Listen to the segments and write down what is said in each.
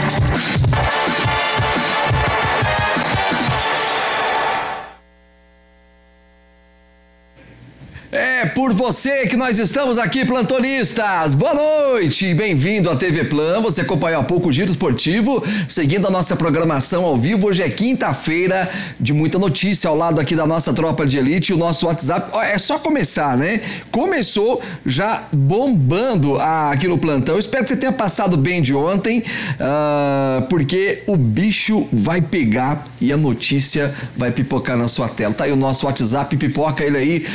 É por você que nós estamos aqui, plantonistas. Boa noite, bem-vindo à TV Plan. Você acompanhou há pouco o Giro Esportivo, seguindo a nossa programação ao vivo. Hoje é quinta-feira de muita notícia ao lado aqui da nossa tropa de elite. O nosso WhatsApp, é só começar, né? Começou já bombando aqui no plantão. Espero que você tenha passado bem de ontem, porque o bicho vai pegar e a notícia vai pipocar na sua tela. Tá aí o nosso WhatsApp, pipoca ele aí,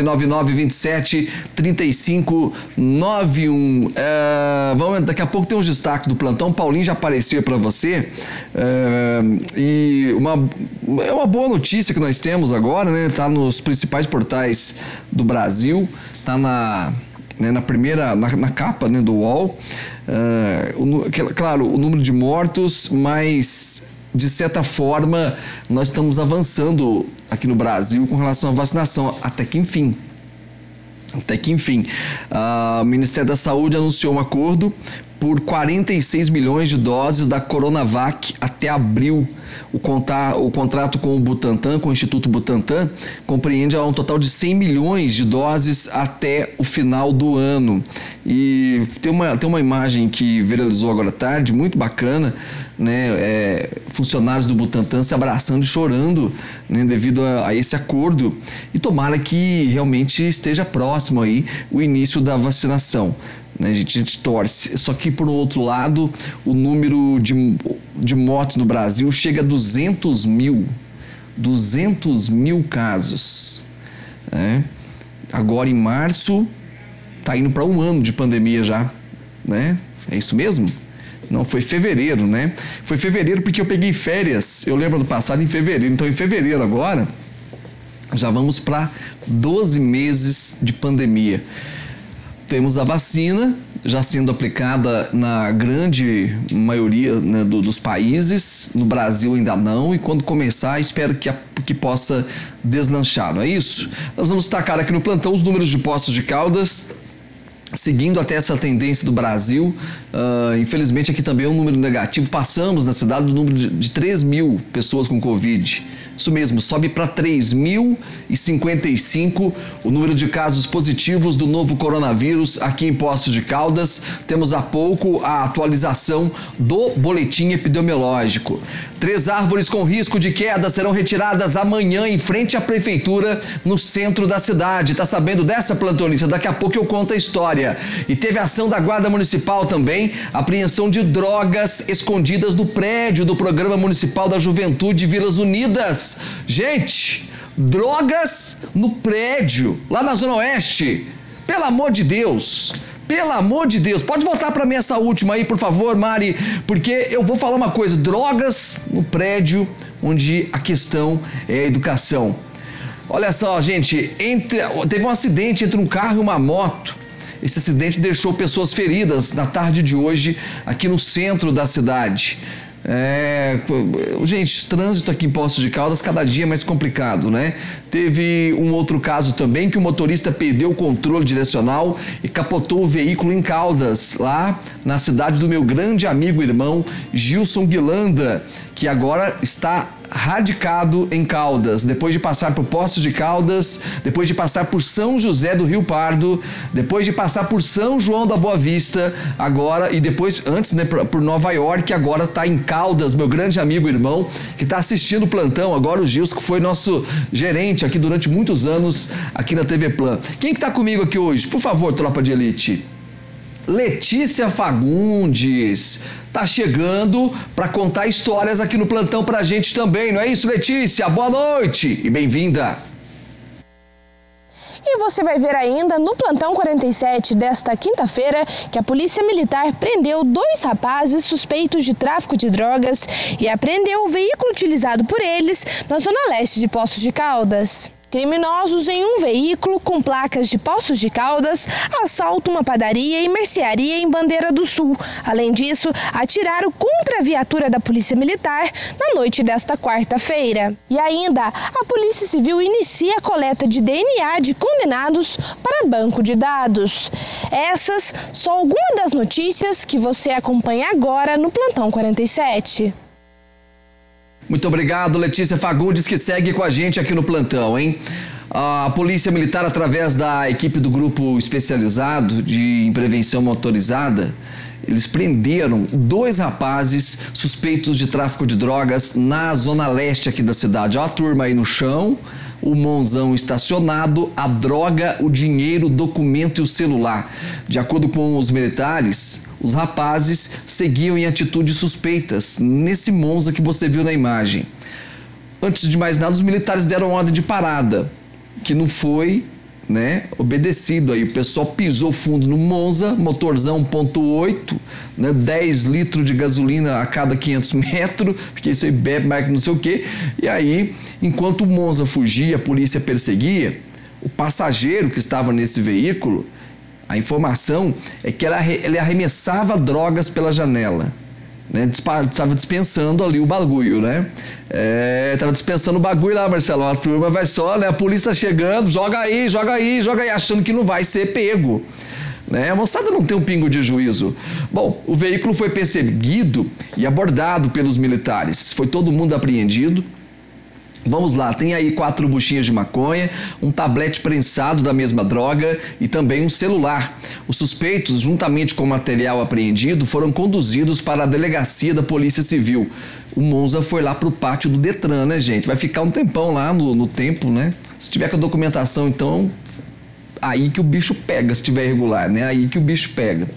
99927-3591. Daqui a pouco tem uns destaques do plantão. Paulinho já apareceu para você. E é uma boa notícia que nós temos agora, né? Tá nos principais portais do Brasil, tá na primeira, na capa, né, do UOL. Claro, o número de mortos, mas de certa forma nós estamos avançando aqui no Brasil com relação à vacinação, até que enfim. O Ministério da Saúde anunciou um acordo por 46 milhões de doses da Coronavac até abril. O contrato com o Butantan, com o Instituto Butantan, compreende um total de 100 milhões de doses até o final do ano. E tem uma imagem que viralizou agora à tarde, muito bacana, né? Funcionários do Butantan se abraçando e chorando, né, devido a esse acordo. E tomara que realmente esteja próximo aí o início da vacinação. A gente torce. Só que, por outro lado, o número de mortes no Brasil chega a 200 mil casos. Né? Agora, em março, está indo para um ano de pandemia já. Né? É isso mesmo? Não, foi fevereiro, né? Foi fevereiro porque eu peguei férias, eu lembro do passado, em fevereiro. Então, em fevereiro agora, já vamos para 12 meses de pandemia. Temos a vacina já sendo aplicada na grande maioria, né, dos países. No Brasil ainda não, e quando começar espero que possa deslanchar, não é isso? Nós vamos destacar aqui no plantão os números de Poços de Caldas, seguindo até essa tendência do Brasil. Infelizmente aqui também é um número negativo. Passamos na cidade do número de 3 mil pessoas com Covid. Isso mesmo, sobe para 3.055 o número de casos positivos do novo coronavírus aqui em Poços de Caldas. Temos há pouco a atualização do boletim epidemiológico. 3 árvores com risco de queda serão retiradas amanhã em frente à prefeitura no centro da cidade. Tá sabendo dessa, plantonista? Daqui a pouco eu conto a história. E teve ação da Guarda Municipal também, apreensão de drogas escondidas no prédio do Programa Municipal da Juventude Vilas Unidas. Gente, drogas no prédio, lá na Zona Oeste. Pelo amor de Deus. Pelo amor de Deus. Pode voltar para mim essa última aí, por favor, Mari, porque eu vou falar uma coisa. Drogas no prédio onde a questão é a educação. Olha só, gente, teve um acidente entre um carro e uma moto. Esse acidente deixou pessoas feridas na tarde de hoje aqui no centro da cidade. Gente, trânsito aqui em Poços de Caldas cada dia mais complicado, né? Teve um outro caso também que o motorista perdeu o controle direcional e capotou o veículo em Caldas, lá na cidade do meu grande amigo e irmão Gilson Guilanda, que agora está radicado em Caldas, depois de passar por Poços de Caldas, depois de passar por São José do Rio Pardo, depois de passar por São João da Boa Vista, agora, e depois, antes, né, por Nova York, agora está em Caldas, meu grande amigo e irmão, que está assistindo o plantão, agora o Gilson, que foi nosso gerente aqui durante muitos anos, aqui na TV Plan. Quem que tá comigo aqui hoje? Por favor, tropa de elite. Letícia Fagundes tá chegando para contar histórias aqui no plantão pra gente também, não é isso, Letícia? Boa noite e bem-vinda. E você vai ver ainda no Plantão 47 desta quinta-feira que a Polícia Militar prendeu 2 rapazes suspeitos de tráfico de drogas e apreendeu o veículo utilizado por eles na zona leste de Poços de Caldas. Criminosos em um veículo com placas de Poços de Caldas assaltam uma padaria e mercearia em Bandeira do Sul. Além disso, atiraram contra a viatura da Polícia Militar na noite desta quarta-feira. E ainda, a Polícia Civil inicia a coleta de DNA de condenados para banco de dados. Essas são algumas das notícias que você acompanha agora no Plantão 47. Muito obrigado, Letícia Fagundes, que segue com a gente aqui no plantão, hein? A Polícia Militar, através da equipe do Grupo Especializado de Prevenção Motorizada, eles prenderam 2 rapazes suspeitos de tráfico de drogas na zona leste aqui da cidade. Olha a turma aí no chão, o monzão estacionado, a droga, o dinheiro, o documento e o celular. De acordo com os militares, os rapazes seguiam em atitudes suspeitas nesse monza que você viu na imagem. Antes de mais nada, os militares deram ordem de parada, que não foi, obedecido aí. O pessoal pisou fundo no monza, motorzão 1.8, 10 litros de gasolina a cada 500 metros, porque isso aí bebe mais que não sei o quê. E aí, enquanto o monza fugia, a polícia perseguia, o passageiro que estava nesse veículo, a informação é que ele arremessava drogas pela janela. Estava dispensando ali o bagulho, Estava dispensando o bagulho lá, Marcelo. A turma vai só, a polícia tá chegando, joga aí, achando que não vai ser pego. A moçada não tem um pingo de juízo. Bom, o veículo foi perseguido e abordado pelos militares. Foi todo mundo apreendido. Vamos lá, tem aí 4 buchinhas de maconha, um tablete prensado da mesma droga e também um celular. Os suspeitos, juntamente com o material apreendido, foram conduzidos para a delegacia da Polícia Civil. O monza foi lá para o pátio do Detran, gente? Vai ficar um tempão lá no tempo, Se tiver com a documentação, então, aí que o bicho pega, se tiver irregular, Aí que o bicho pega.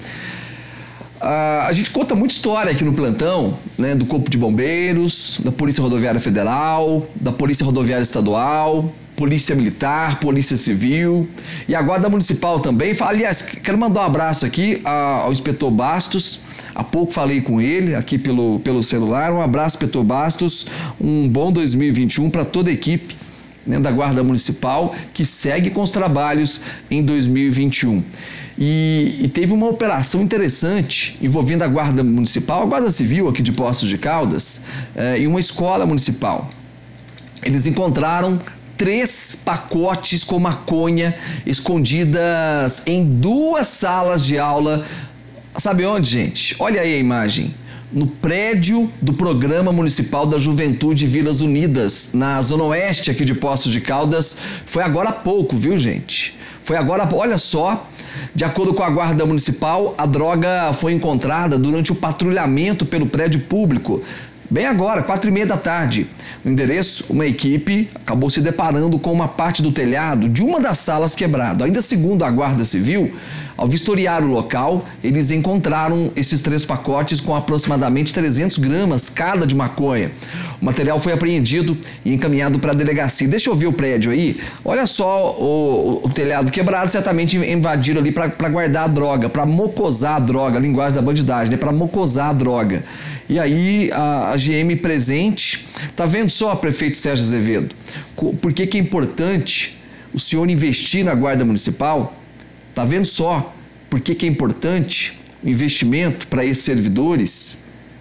A gente conta muita história aqui no plantão, do Corpo de Bombeiros, da Polícia Rodoviária Federal, da Polícia Rodoviária Estadual, Polícia Militar, Polícia Civil e a Guarda Municipal também. Aliás, quero mandar um abraço aqui ao Inspetor Bastos. Há pouco falei com ele aqui pelo celular. Um abraço, Inspetor Bastos. Um bom 2021 para toda a equipe da Guarda Municipal que segue com os trabalhos em 2021. E teve uma operação interessante envolvendo a Guarda Municipal, a Guarda Civil aqui de Poços de Caldas e uma escola municipal. Eles encontraram 3 pacotes com maconha escondidas em 2 salas de aula. Sabe onde, gente? Olha aí a imagem. No prédio do Programa Municipal da Juventude Vilas Unidas, na Zona Oeste aqui de Poços de Caldas. Foi agora há pouco, viu, gente? Foi agora, olha só, de acordo com a Guarda Municipal, a droga foi encontrada durante o patrulhamento pelo prédio público. Bem agora, 4h30 da tarde. No endereço, uma equipe acabou se deparando com uma parte do telhado de uma das salas quebrado. Ainda segundo a Guarda Civil, ao vistoriar o local, eles encontraram esses 3 pacotes com aproximadamente 300 gramas cada de maconha. O material foi apreendido e encaminhado para a delegacia. Deixa eu ver o prédio aí. Olha só o telhado quebrado, certamente invadiram ali para guardar a droga, para mocosar a droga, a linguagem da bandidagem, para mocosar a droga. E aí a GM presente, tá vendo só, prefeito Sérgio Azevedo, por que é importante o senhor investir na Guarda Municipal? Tá vendo só por que é importante o investimento para esses servidores?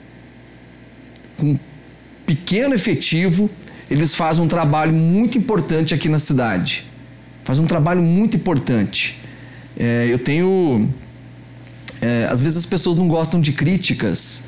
Com pequeno efetivo, eles fazem um trabalho muito importante aqui na cidade. Fazem um trabalho muito importante. Às vezes as pessoas não gostam de críticas,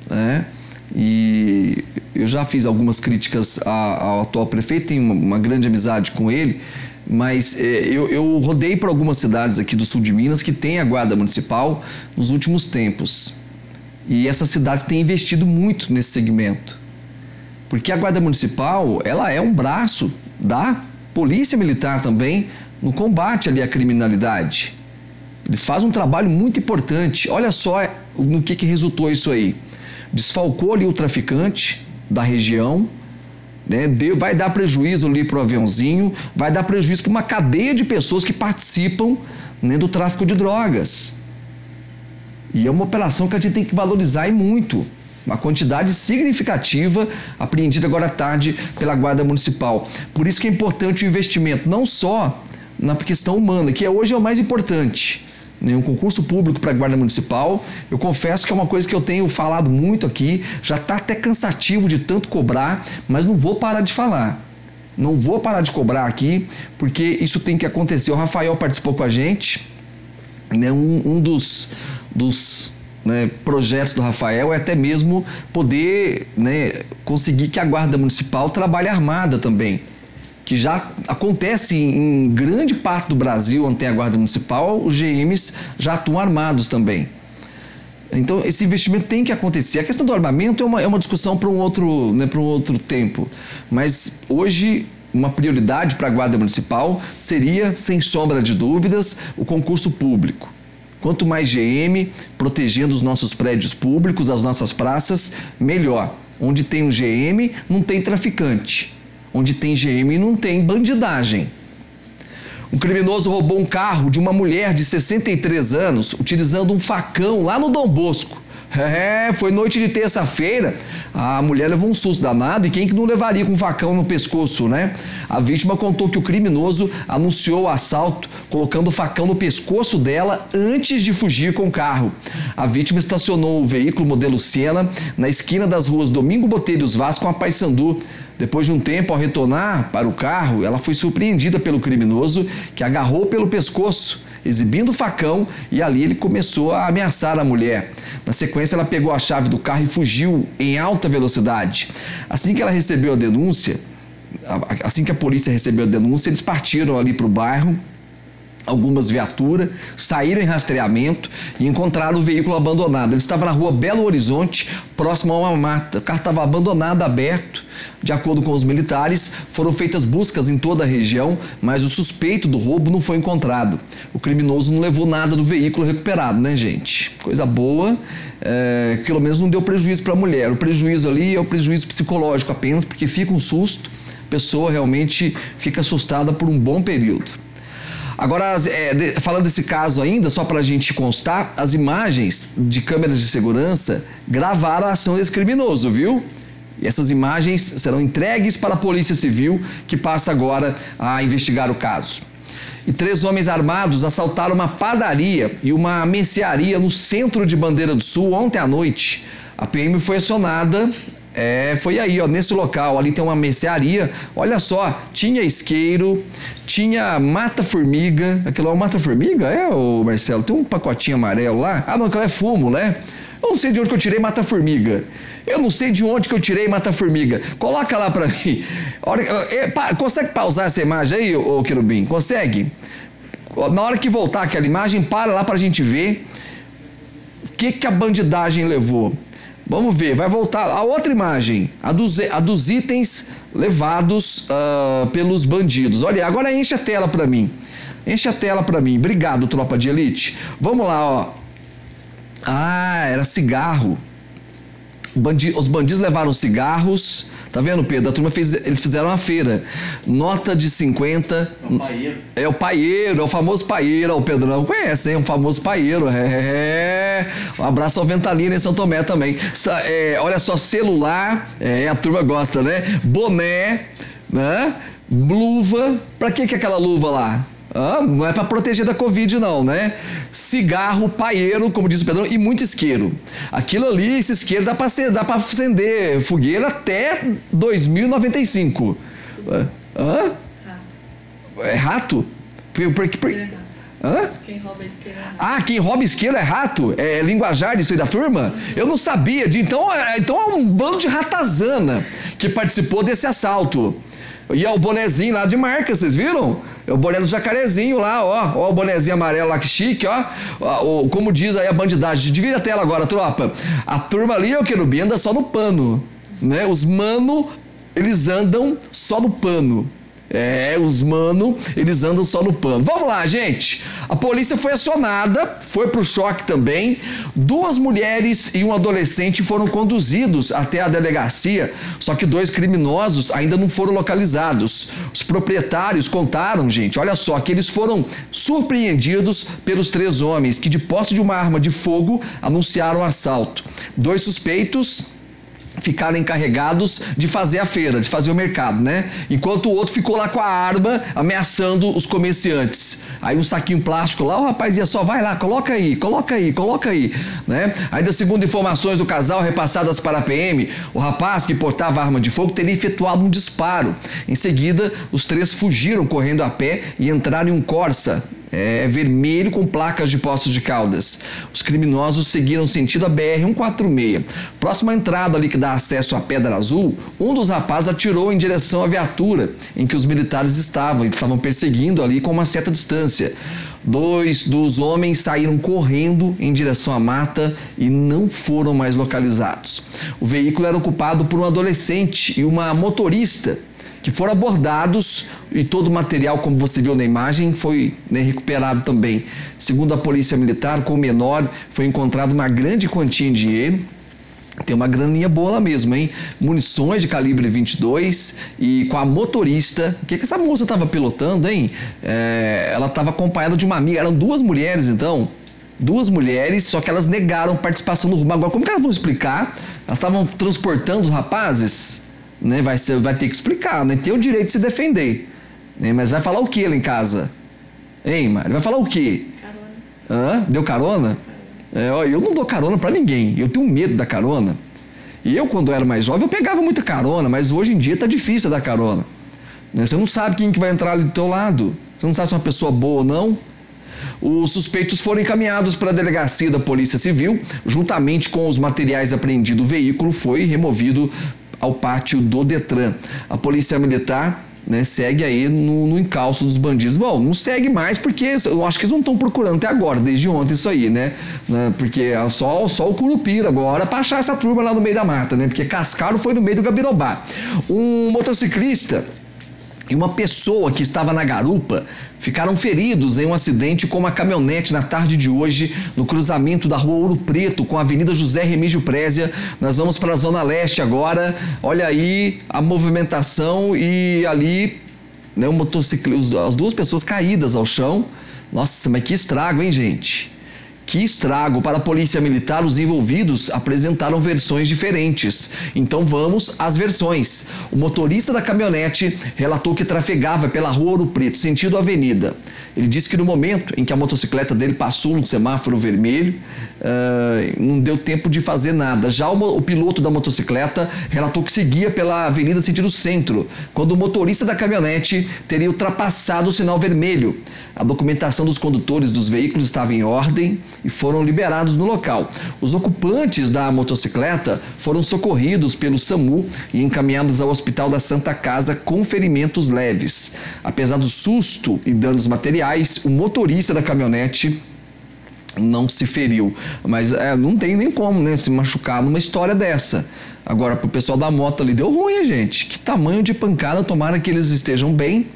E eu já fiz algumas críticas ao atual prefeito, tenho uma grande amizade com ele, mas eu rodei por algumas cidades aqui do sul de Minas que tem a Guarda Municipal nos últimos tempos. E essas cidades têm investido muito nesse segmento. Porque a Guarda Municipal, ela é um braço da Polícia Militar também no combate ali à criminalidade. Eles fazem um trabalho muito importante. Olha só no que resultou isso aí. Desfalcou ali o traficante da região, vai dar prejuízo ali para o aviãozinho, vai dar prejuízo para uma cadeia de pessoas que participam do tráfico de drogas. E é uma operação que a gente tem que valorizar e muito. Uma quantidade significativa apreendida agora à tarde pela Guarda Municipal. Por isso que é importante o investimento, não só na questão humana, que hoje é o mais importante. Um concurso público para a Guarda Municipal, eu confesso que é uma coisa que eu tenho falado muito aqui, já está até cansativo de tanto cobrar, mas não vou parar de falar. Não vou parar de cobrar aqui, porque isso tem que acontecer. O Rafael participou com a gente, né? Um dos projetos do Rafael é até mesmo poder, né, conseguir que a Guarda Municipal trabalhe armada também, que já acontece em grande parte do Brasil, onde tem a Guarda Municipal, os GMs já atuam armados também. Então, esse investimento tem que acontecer. A questão do armamento é uma discussão para um outro tempo. Mas hoje, uma prioridade para a Guarda Municipal seria, sem sombra de dúvidas, o concurso público. Quanto mais GM protegendo os nossos prédios públicos, as nossas praças, melhor. Onde tem um GM, não tem traficante. Onde tem GM, não tem bandidagem. Um criminoso roubou um carro de uma mulher de 63 anos utilizando um facão lá no Dom Bosco. Foi noite de terça-feira, a mulher levou um susto danado, e quem que não levaria com um facão no pescoço, né? A vítima contou que o criminoso anunciou o assalto colocando o facão no pescoço dela antes de fugir com o carro. A vítima estacionou o veículo modelo Siena na esquina das ruas Domingo Botelhos Vaz com a Paissandu. Depois de um tempo, ao retornar para o carro, ela foi surpreendida pelo criminoso, que agarrou pelo pescoço, exibindo o facão, e ali ele começou a ameaçar a mulher. Na sequência, ela pegou a chave do carro e fugiu em alta velocidade. Assim que ela recebeu a denúncia, assim que a polícia recebeu a denúncia, eles partiram ali para o bairro, algumas viaturas, saíram em rastreamento e encontraram o veículo abandonado. Ele estava na rua Belo Horizonte, próximo a uma mata. O carro estava abandonado, aberto. De acordo com os militares, foram feitas buscas em toda a região, mas o suspeito do roubo não foi encontrado. O criminoso não levou nada do veículo recuperado, né, gente? Coisa boa, pelo menos não deu prejuízo para a mulher. O prejuízo ali é o prejuízo psicológico apenas, porque fica um susto, a pessoa realmente fica assustada por um bom período. Agora, falando desse caso ainda, só para a gente constar, as imagens de câmeras de segurança gravaram a ação desse criminoso, viu? E essas imagens serão entregues para a Polícia Civil, que passa agora a investigar o caso. E 3 homens armados assaltaram uma padaria e uma mercearia no centro de Bandeira do Sul ontem à noite. A PM foi acionada. Foi aí, ó, nesse local, ali tem uma mercearia, olha só, tinha isqueiro, tinha mata-formiga, aquilo é uma mata-formiga? Ô Marcelo, tem um pacotinho amarelo lá? Ah, não, aquilo é fumo, né? Eu não sei de onde que eu tirei mata-formiga. Coloca lá pra mim. Consegue pausar essa imagem aí, ô Querubim? Consegue? Na hora que voltar aquela imagem, para lá pra gente ver o que a bandidagem levou. Vamos ver, vai voltar a outra imagem, a dos itens levados pelos bandidos. Olha, agora enche a tela para mim. Obrigado, tropa de elite. Vamos lá, ó. Ah, era cigarro. Os bandidos levaram cigarros. Tá vendo, Pedro? A turma eles fizeram uma feira. Nota de 50. É o paieiro. É o paieiro, é o famoso paieiro. O Pedrão conhece, hein? Um famoso paieiro. Um abraço ao Ventalina em São Tomé também. Olha só, celular. A turma gosta, né? Boné, né? Luva. Pra que aquela luva lá? Não é para proteger da Covid, não, né? Cigarro, paieiro, como diz o Pedrão, e muito isqueiro. Aquilo ali, esse isqueiro dá para acender fogueira até 2095. Rato. É rato? Quem rouba isqueiro é rato. Quem rouba isqueiro é rato? É linguajar disso aí da turma? Eu não sabia. Então é um bando de ratazana que participou desse assalto. E é o bonezinho lá de marca, vocês viram? É o boné do jacarezinho lá, ó o bonezinho amarelo lá, que chique, ó. Como diz aí a bandidagem. Divide a tela agora, tropa. A turma ali, o Querubim, anda só no pano, né? Os mano, eles andam só no pano. Os mano, eles andam só no pano. Vamos lá, gente. A polícia foi acionada, foi pro choque também. 2 mulheres e um adolescente foram conduzidos até a delegacia, só que 2 criminosos ainda não foram localizados. Os proprietários contaram, gente, olha só, que eles foram surpreendidos pelos 3 homens que, de posse de uma arma de fogo, anunciaram o assalto. 2 suspeitos ficaram encarregados de fazer a feira, de fazer o mercado, né? Enquanto o outro ficou lá com a arma ameaçando os comerciantes. Aí um saquinho plástico lá, o rapaz ia só, vai lá, coloca aí, né? Ainda segundo informações do casal repassadas para a PM, o rapaz que portava arma de fogo teria efetuado um disparo. Em seguida, os três fugiram correndo a pé e entraram em um Corsa vermelho com placas de Poços de Caldas. Os criminosos seguiram sentido a BR-146. Próxima entrada ali que dá acesso à Pedra Azul, um dos rapazes atirou em direção à viatura em que os militares estavam perseguindo ali com uma certa distância. 2 dos homens saíram correndo em direção à mata e não foram mais localizados. O veículo era ocupado por um adolescente e uma motorista, que foram abordados e todo o material, como você viu na imagem, foi recuperado também. Segundo a Polícia Militar, com o menor foi encontrado uma grande quantia em dinheiro. Tem uma graninha boa lá mesmo, hein? Munições de calibre 22 e com a motorista. O que essa moça estava pilotando, hein? Ela estava acompanhada de uma amiga. Eram 2 mulheres, então. 2 mulheres, só que elas negaram participação no roubo. Agora, como que elas vão explicar? Elas estavam transportando os rapazes? Né, vai ter que explicar, né? Tem o direito de se defender, né? Mas vai falar o que lá em casa? Hein, Mari? Vai falar o quê? Carona. Deu carona? Eu não dou carona pra ninguém, eu tenho medo da carona. E eu, quando era mais jovem, eu pegava muita carona, mas hoje em dia tá difícil dar carona, né? Você não sabe quem que vai entrar ali do teu lado, você não sabe se é uma pessoa boa ou não. Os suspeitos foram encaminhados para a delegacia da Polícia Civil, juntamente com os materiais apreendidos. O veículo foi removido ao pátio do Detran. A Polícia Militar, né, segue aí no encalço dos bandidos. Bom, não segue mais porque eu acho que eles não estão procurando até agora, desde ontem isso aí, né? Porque só o Curupira agora para achar essa turma lá no meio da mata, né? Porque Cascaro foi no meio do Gabirobá. Um motociclista e uma pessoa que estava na garupa ficaram feridos em um acidente com uma caminhonete na tarde de hoje no cruzamento da Rua Ouro Preto com a Avenida José Remígio Prézia. Nós vamos para a Zona Leste agora. Olha aí a movimentação e ali, né, as 2 pessoas caídas ao chão. Nossa, mas que estrago, hein, gente? Que estrago. Para a Polícia Militar, os envolvidos apresentaram versões diferentes. Então vamos às versões. O motorista da caminhonete relatou que trafegava pela Rua Ouro Preto, sentido avenida. Ele disse que no momento em que a motocicleta dele passou no semáforo vermelho, não deu tempo de fazer nada. Já o piloto da motocicleta relatou que seguia pela avenida sentido centro, quando o motorista da caminhonete teria ultrapassado o sinal vermelho. A documentação dos condutores dos veículos estava em ordem e foram liberados no local. Os ocupantes da motocicleta foram socorridos pelo SAMU e encaminhados ao Hospital da Santa Casa com ferimentos leves. Apesar do susto e danos materiais, o motorista da caminhonete não se feriu. Mas não tem nem como, né, se machucar numa história dessa. Agora, pro pessoal da moto ali, deu ruim, gente. Que tamanho de pancada, tomara que eles estejam bem.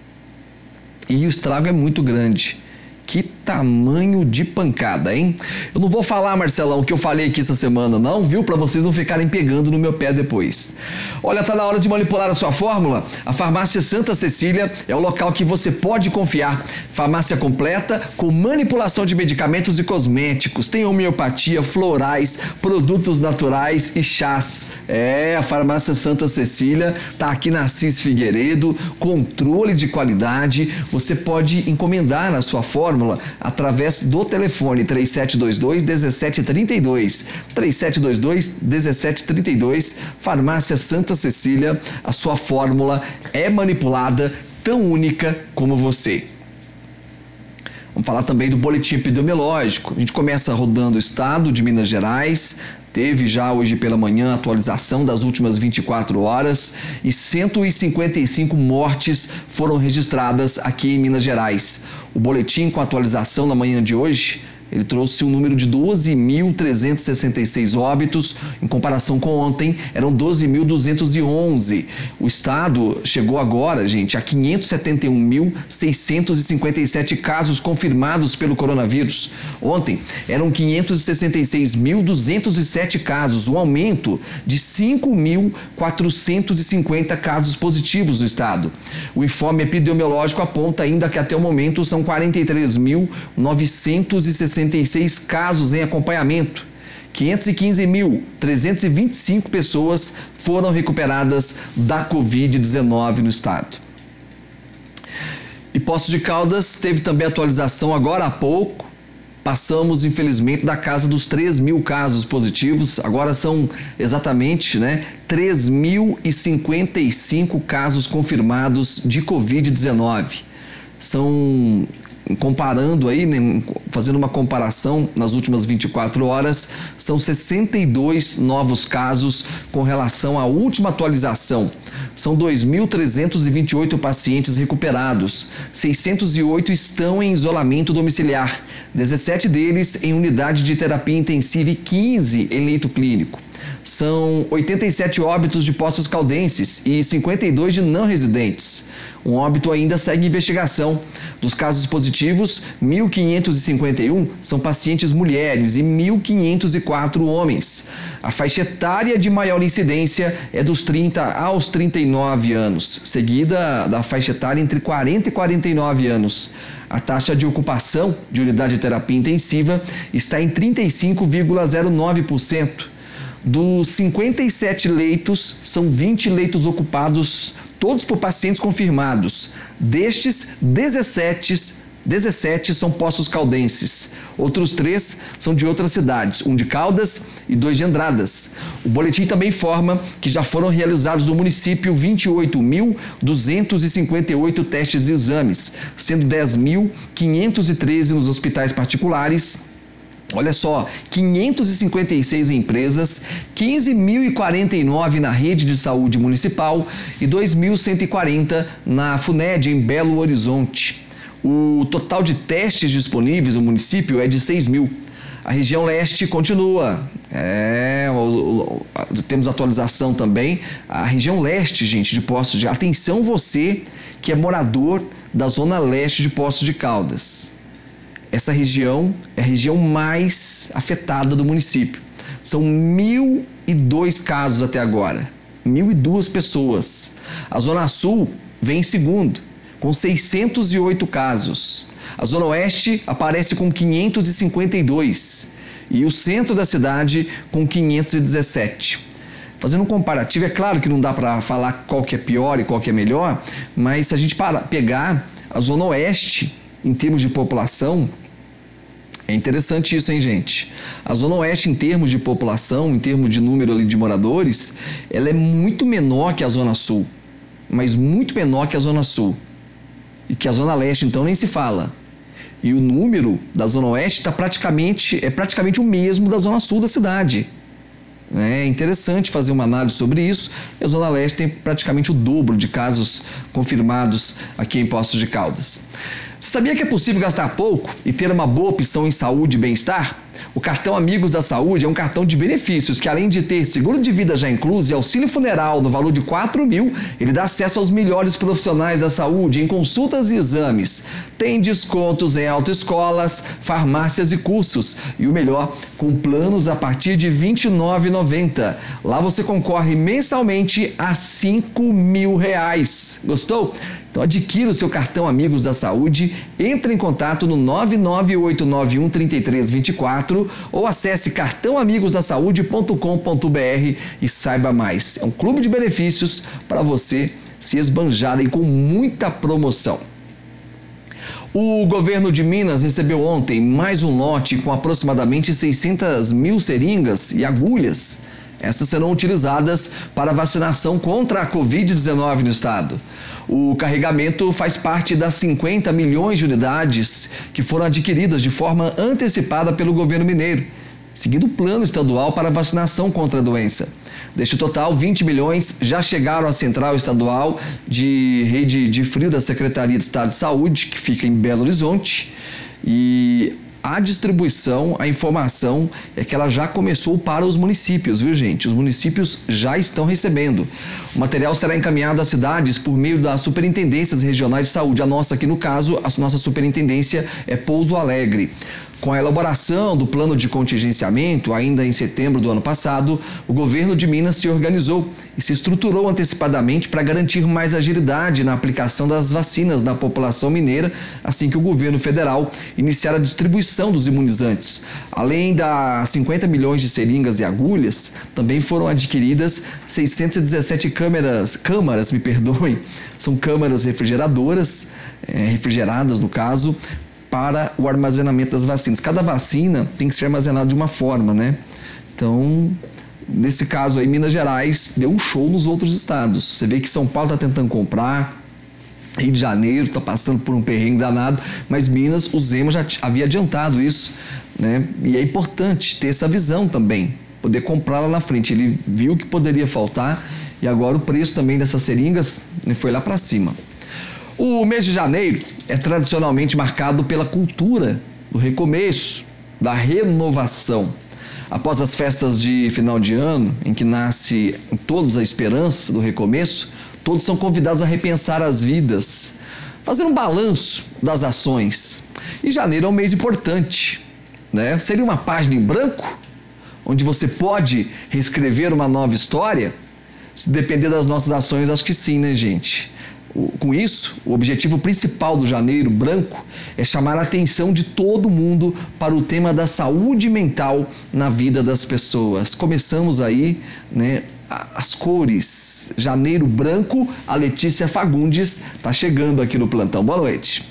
E o estrago é muito grande. Que tamanho de pancada, hein? Eu não vou falar, Marcelão, o que eu falei aqui essa semana, não, viu? Para vocês não ficarem pegando no meu pé depois. Olha, tá na hora de manipular a sua fórmula? A Farmácia Santa Cecília é o local que você pode confiar. Farmácia completa com manipulação de medicamentos e cosméticos. Tem homeopatia, florais, produtos naturais e chás. A Farmácia Santa Cecília tá aqui na Assis Figueiredo, controle de qualidade. Você pode encomendar a sua fórmula através do telefone 3722-1732. 3722-1732. Farmácia Santa Cecília, a sua fórmula é manipulada, tão única como você. Vamos falar também do boletim epidemiológico. A gente começa rodando o estado de Minas Gerais. Teve já hoje pela manhã a atualização das últimas 24 horas e 155 mortes foram registradas aqui em Minas Gerais. O boletim com a atualização na manhã de hoje, ele trouxe um número de 12.366 óbitos, em comparação com ontem, eram 12.211. O estado chegou agora, gente, a 571.657 casos confirmados pelo coronavírus. Ontem, eram 566.207 casos, um aumento de 5.450 casos positivos no estado. O informe epidemiológico aponta ainda que até o momento são 43.966 casos em acompanhamento. 515.325 pessoas foram recuperadas da Covid-19 no estado. E Poços de Caldas teve também atualização agora há pouco. Passamos, infelizmente, da casa dos 3.000 casos positivos. Agora são exatamente 3.055 casos confirmados de Covid-19. São, comparando aí, fazendo uma comparação nas últimas 24 horas, são 62 novos casos com relação à última atualização. São 2.328 pacientes recuperados, 608 estão em isolamento domiciliar, 17 deles em unidade de terapia intensiva e 15 em leito clínico. São 87 óbitos de Poços Caldenses e 52 de não residentes. Um óbito ainda segue em investigação. Dos casos positivos, 1.551 são pacientes mulheres e 1.504 homens. A faixa etária de maior incidência é dos 30 aos 39 anos, seguida da faixa etária entre 40 e 49 anos. A taxa de ocupação de unidade de terapia intensiva está em 35,09%. Dos 57 leitos, são 20 leitos ocupados, todos por pacientes confirmados. Destes, 17 são Poços Caldenses. Outros 3 são de outras cidades, um de Caldas e 2 de Andradas. O boletim também informa que já foram realizados no município 28.258 testes e exames, sendo 10.513 nos hospitais particulares. Olha só, 556 empresas, 15.049 na rede de saúde municipal e 2.140 na FUNED em Belo Horizonte. O total de testes disponíveis no município é de 6.000. A região leste continua. Temos atualização também. A região leste, gente, de Poços de... Atenção você que é morador da zona leste de Poços de Caldas. Essa região é a região mais afetada do município. São 1.002 casos até agora. 1.002 pessoas. A Zona Sul vem em segundo, com 608 casos. A Zona Oeste aparece com 552. E o centro da cidade com 517. Fazendo um comparativo, é claro que não dá para falar qual que é pior e qual que é melhor, mas se a gente pegar a Zona Oeste, em termos de população, é interessante isso, hein, gente? A Zona Oeste, em termos de população, em termos de número ali de moradores, ela é muito menor que a Zona Sul, mas muito menor que a Zona Sul. E que a Zona Leste, então, nem se fala. E o número da Zona Oeste é praticamente o mesmo da Zona Sul da cidade. É interessante fazer uma análise sobre isso. E a Zona Leste tem praticamente o dobro de casos confirmados aqui em Poços de Caldas. Você sabia que é possível gastar pouco e ter uma boa opção em saúde e bem-estar? O cartão Amigos da Saúde é um cartão de benefícios que, além de ter seguro de vida já incluso e auxílio funeral no valor de 4.000, ele dá acesso aos melhores profissionais da saúde em consultas e exames. Tem descontos em autoescolas, farmácias e cursos. E o melhor, com planos a partir de R$ 29,90. Lá você concorre mensalmente a R$5.000. Gostou? Então adquira o seu cartão Amigos da Saúde, entre em contato no 998913324 ou acesse cartãoamigosdasaude.com.br e saiba mais. É um clube de benefícios para você se esbanjarem com muita promoção. O governo de Minas recebeu ontem mais um lote com aproximadamente 600.000 seringas e agulhas. Essas serão utilizadas para vacinação contra a Covid-19 no estado. O carregamento faz parte das 50 milhões de unidades que foram adquiridas de forma antecipada pelo governo mineiro, seguindo o plano estadual para vacinação contra a doença. Deste total, 20 milhões já chegaram à Central Estadual de Rede de Frio da Secretaria de Estado de Saúde, que fica em Belo Horizonte, e a distribuição, a informação é que ela já começou para os municípios, viu, gente? Os municípios já estão recebendo. O material será encaminhado às cidades por meio das superintendências regionais de saúde. A nossa aqui, no caso, a nossa superintendência é Pouso Alegre. Com a elaboração do plano de contingenciamento, ainda em setembro do ano passado, o governo de Minas se organizou e se estruturou antecipadamente para garantir mais agilidade na aplicação das vacinas na população mineira, assim que o governo federal iniciar a distribuição dos imunizantes. Além das 50 milhões de seringas e agulhas, também foram adquiridas 617 câmaras, são câmaras refrigeradoras, refrigeradas no caso, para o armazenamento das vacinas. Cada vacina tem que ser armazenada de uma forma, né? Então, nesse caso aí, Minas Gerais deu um show nos outros estados. Você vê que São Paulo está tentando comprar, Rio de Janeiro está passando por um perrengue danado, mas Minas, o Zema já havia adiantado isso, né? E é importante ter essa visão também, poder comprar lá na frente. Ele viu que poderia faltar e agora o preço também dessas seringas foi lá para cima. O mês de janeiro é tradicionalmente marcado pela cultura do recomeço, da renovação. Após as festas de final de ano, em que nasce em todos a esperança do recomeço, todos são convidados a repensar as vidas, fazer um balanço das ações. E janeiro é um mês importante, né? Seria uma página em branco, onde você pode reescrever uma nova história? Se depender das nossas ações, acho que sim, né, gente? Com isso, o objetivo principal do Janeiro Branco é chamar a atenção de todo mundo para o tema da saúde mental na vida das pessoas. Começamos aí, né, as cores. Janeiro Branco, a Letícia Fagundes está chegando aqui no plantão. Boa noite.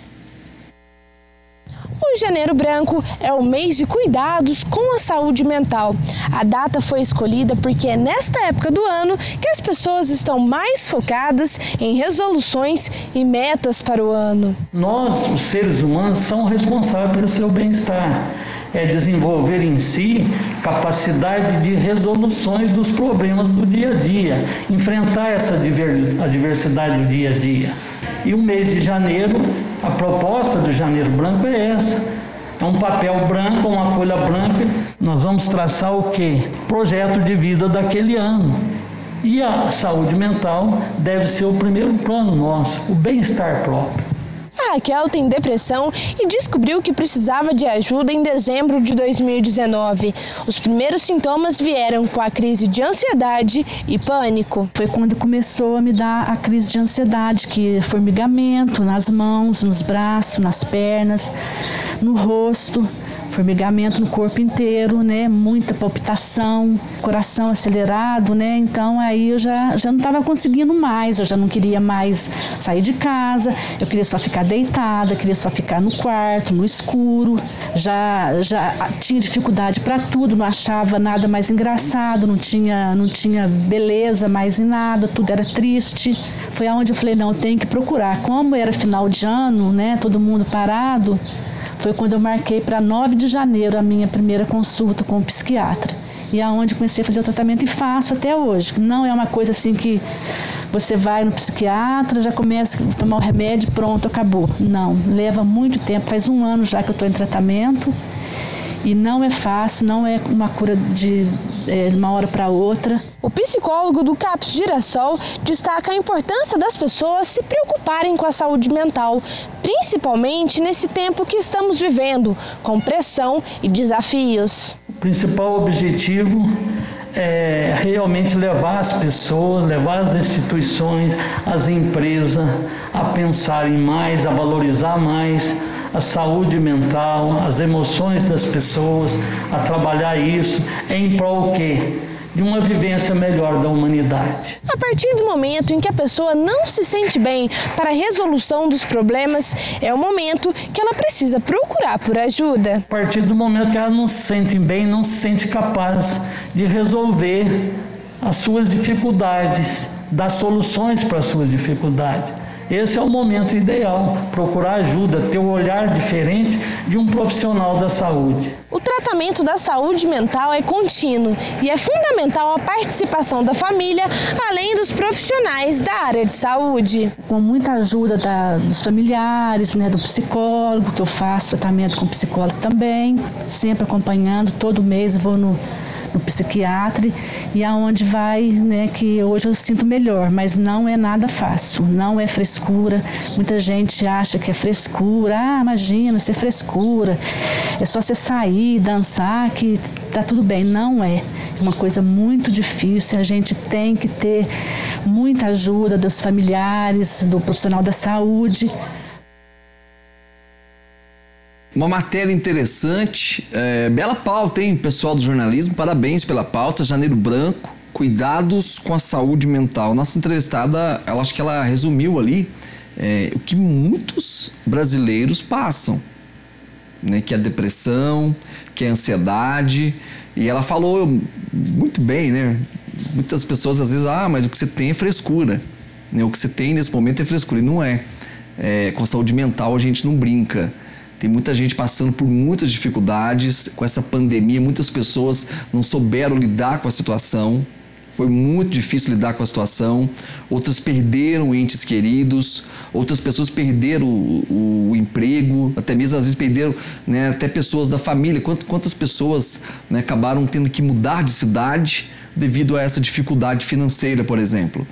O Janeiro Branco é o mês de cuidados com a saúde mental. A data foi escolhida porque é nesta época do ano que as pessoas estão mais focadas em resoluções e metas para o ano. Nós, os seres humanos, somos responsáveis pelo seu bem-estar. É desenvolver em si capacidade de resoluções dos problemas do dia a dia, enfrentar essa adversidade do dia a dia. E o mês de janeiro, a proposta do Janeiro Branco é essa. É um papel branco, uma folha branca. Nós vamos traçar o quê? Projeto de vida daquele ano. E a saúde mental deve ser o primeiro plano nosso, o bem-estar próprio. A Raquel tem depressão e descobriu que precisava de ajuda em dezembro de 2019. Os primeiros sintomas vieram com a crise de ansiedade e pânico. Foi quando começou a me dar a crise de ansiedade, que formigamento nas mãos, nos braços, nas pernas, no rosto. Formigamento no corpo inteiro, né? Muita palpitação, coração acelerado, né? Então aí eu já não estava conseguindo mais, eu já não queria mais sair de casa, eu queria só ficar deitada, queria só ficar no quarto, no escuro, já tinha dificuldade para tudo, não achava nada mais engraçado, não tinha beleza mais em nada, tudo era triste. Foi aonde eu falei, não, eu tenho que procurar. Como era final de ano, né? Todo mundo parado. Foi quando eu marquei para 9 de janeiro a minha primeira consulta com o psiquiatra. E aonde comecei a fazer o tratamento e faço até hoje. Não é uma coisa assim que você vai no psiquiatra, já começa a tomar o remédio, pronto, acabou. Não, leva muito tempo, faz 1 ano já que eu estou em tratamento. E não é fácil, não é uma cura de uma hora para outra. O psicólogo do CAPS Girassol destaca a importância das pessoas se preocuparem com a saúde mental, principalmente nesse tempo que estamos vivendo, com pressão e desafios. O principal objetivo é realmente levar as pessoas, levar as instituições, as empresas a pensarem mais, a valorizar mais a saúde mental, as emoções das pessoas, a trabalhar isso em prol o quê? De uma vivência melhor da humanidade. A partir do momento em que a pessoa não se sente bem para a resolução dos problemas, é o momento que ela precisa procurar por ajuda. A partir do momento que ela não se sente bem, não se sente capaz de resolver as suas dificuldades, dar soluções para as suas dificuldades. Esse é o momento ideal, procurar ajuda, ter um olhar diferente de um profissional da saúde. O tratamento da saúde mental é contínuo e é fundamental a participação da família, além dos profissionais da área de saúde. Com muita ajuda dos familiares, né, do psicólogo, que eu faço tratamento com psicólogo também, sempre acompanhando, todo mês eu vou no no psiquiatra e aonde vai, né, que hoje eu sinto melhor, mas não é nada fácil, não é frescura. Muita gente acha que é frescura, imagina, isso é frescura, é só você sair, dançar que tá tudo bem. Não é, é uma coisa muito difícil, a gente tem que ter muita ajuda dos familiares, do profissional da saúde. Uma matéria interessante, bela pauta, hein, pessoal do jornalismo, parabéns pela pauta, Janeiro Branco, cuidados com a saúde mental. Nossa entrevistada, acho que ela resumiu ali o que muitos brasileiros passam, né, que é a depressão, que é a ansiedade, e ela falou muito bem, né, muitas pessoas às vezes, mas o que você tem é frescura, né, o que você tem nesse momento é frescura, e não é. Com a saúde mental a gente não brinca. Tem muita gente passando por muitas dificuldades com essa pandemia, muitas pessoas não souberam lidar com a situação, foi muito difícil lidar com a situação, outras perderam entes queridos, outras pessoas perderam o emprego, até mesmo às vezes perderam, né, até pessoas da família. Quantas pessoas, né, acabaram tendo que mudar de cidade devido a essa dificuldade financeira, por exemplo.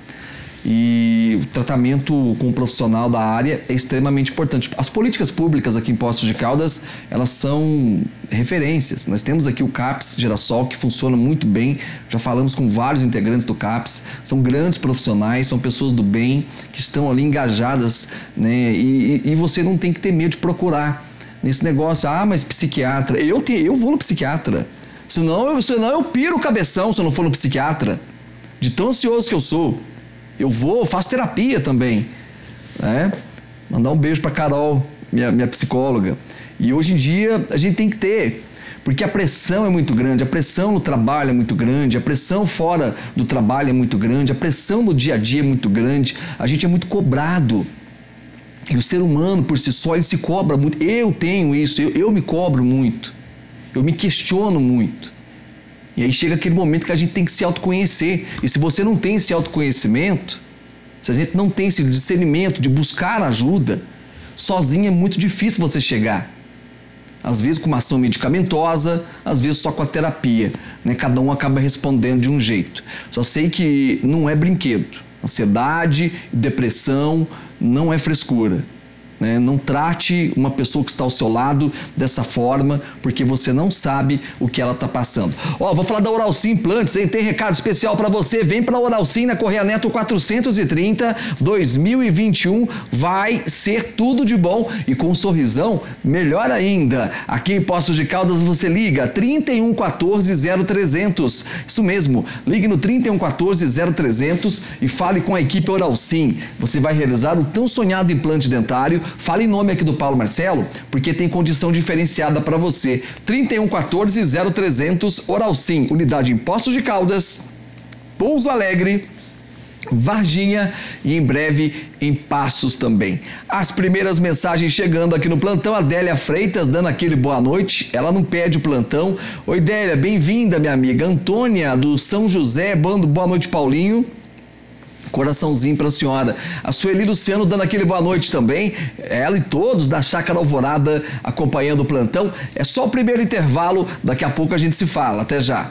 E o tratamento com o profissional da área é extremamente importante. As políticas públicas aqui em Poços de Caldas, elas são referências. Nós temos aqui o CAPS Girassol, que funciona muito bem. Já falamos com vários integrantes do CAPS. São grandes profissionais, são pessoas do bem, que estão ali engajadas, né? E você não tem que ter medo de procurar nesse negócio. Mas psiquiatra. Eu vou no psiquiatra. Senão eu piro o cabeção se eu não for no psiquiatra. De tão ansioso que eu sou. Eu faço terapia também, né? Mandar um beijo para Carol, minha psicóloga. E hoje em dia a gente tem que ter, porque a pressão é muito grande, a pressão no trabalho é muito grande, a pressão fora do trabalho é muito grande, a pressão no dia a dia é muito grande, a gente é muito cobrado. E o ser humano por si só, ele se cobra muito. Eu tenho isso, eu me cobro muito, eu me questiono muito. E aí chega aquele momento que a gente tem que se autoconhecer. E se você não tem esse autoconhecimento, se a gente não tem esse discernimento de buscar ajuda, sozinho é muito difícil você chegar. Às vezes com uma ação medicamentosa, às vezes só com a terapia, né? Cada um acaba respondendo de um jeito. Só sei que não é brinquedo. Ansiedade, depressão, não é frescura. Não trate uma pessoa que está ao seu lado dessa forma, porque você não sabe o que ela está passando. Vou falar da Oral-Sim Implantes, hein? Tem recado especial para você. Vem para a Oral-Sim na Correia Neto 430, 2021. Vai ser tudo de bom e com um sorrisão melhor ainda. Aqui em Poços de Caldas você liga 3114-0300. Isso mesmo, ligue no 3114-0300 e fale com a equipe Oral-Sim. Você vai realizar o tão sonhado implante dentário. Fale em nome aqui do Paulo Marcelo, porque tem condição diferenciada para você. 3114-0300, Oral-Sim, unidade em Poços de Caldas, Pouso Alegre, Varginha e em breve em Passos também. As primeiras mensagens chegando aqui no plantão, a Délia Freitas dando aquele boa noite, ela não perde o plantão. Oi Délia, bem-vinda minha amiga. Antônia do São José, boa noite Paulinho. Coraçãozinho para a senhora. A Sueli Luciano dando aquele boa noite também. Ela e todos da Chácara Alvorada acompanhando o plantão. É só o primeiro intervalo, daqui a pouco a gente se fala. Até já.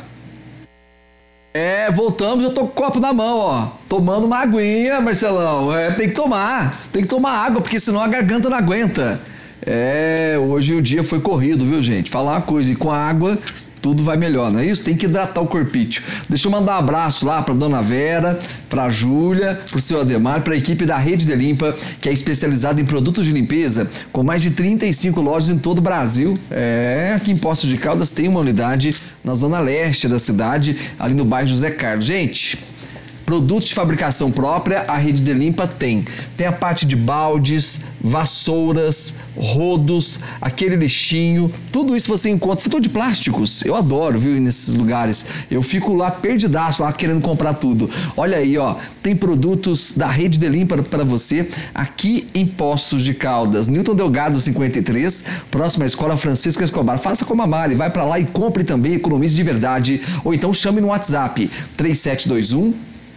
Voltamos, eu tô com o copo na mão, tomando uma aguinha, Marcelão. Tem que tomar água, porque senão a garganta não aguenta. Hoje o dia foi corrido, viu, gente? Falar uma coisa, e com a água tudo vai melhor, não é isso? Tem que hidratar o corpício. Deixa eu mandar um abraço lá pra Dona Vera, pra Júlia, pro seu Ademar, pra equipe da Rede de Limpa, que é especializada em produtos de limpeza, com mais de 35 lojas em todo o Brasil. Aqui em Poços de Caldas tem uma unidade na zona leste da cidade, ali no bairro José Carlos. Gente, produtos de fabricação própria, a Rede de Limpa tem. Tem a parte de baldes, vassouras, rodos, aquele lixinho, tudo isso você encontra. Setor de plásticos, eu adoro, viu, nesses lugares. Eu fico lá perdidaço, lá querendo comprar tudo. Olha aí, tem produtos da Rede de Limpa para você aqui em Poços de Caldas. Newton Delgado 53, próxima à Escola Francisco Escobar. Faça como a Mari, vai para lá e compre também, economize de verdade. Ou então chame no WhatsApp 3721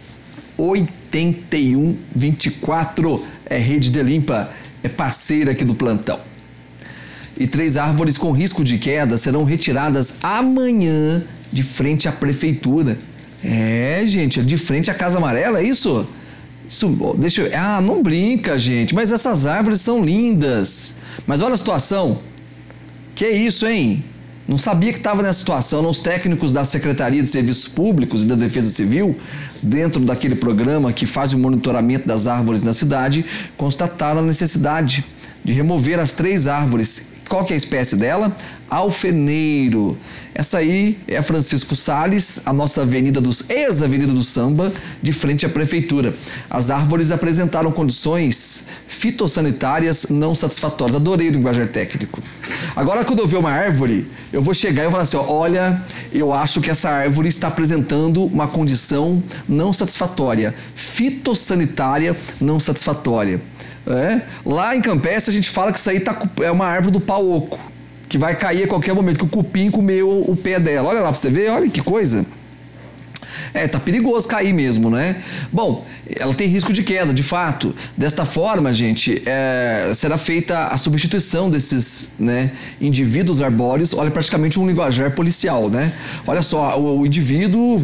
8124. É Rede de Limpa, é parceira aqui do plantão. E 3 árvores com risco de queda serão retiradas amanhã de frente à prefeitura. É, gente, de frente à Casa Amarela, é isso? Isso, deixa eu... Ah, não brinca, gente, mas essas árvores são lindas. Mas olha a situação. Que isso, hein? Não sabia que estava nessa situação. Não, os técnicos da Secretaria de Serviços Públicos e da Defesa Civil, dentro daquele programa que faz o monitoramento das árvores na cidade, constataram a necessidade de remover as 3 árvores. Qual que é a espécie dela? Alfeneiro. Essa aí é a Francisco Salles, a nossa ex-avenida do Samba, de frente à prefeitura. As árvores apresentaram condições fitossanitárias não satisfatórias. Adorei o linguajar técnico. Agora, quando eu ver uma árvore, eu vou chegar e falar assim, ó, olha, eu acho que essa árvore está apresentando uma condição não satisfatória, fitossanitária não satisfatória. É? Lá em Campestre a gente fala que isso aí é uma árvore do pau oco, que vai cair a qualquer momento, que o cupim comeu o pé dela. Olha lá pra você ver, olha que coisa. É, tá perigoso cair mesmo, né? Bom, ela tem risco de queda, de fato. Desta forma, gente, será feita a substituição desses, né, indivíduos arbóreos. Olha, praticamente um linguajar policial, né? Olha só, o indivíduo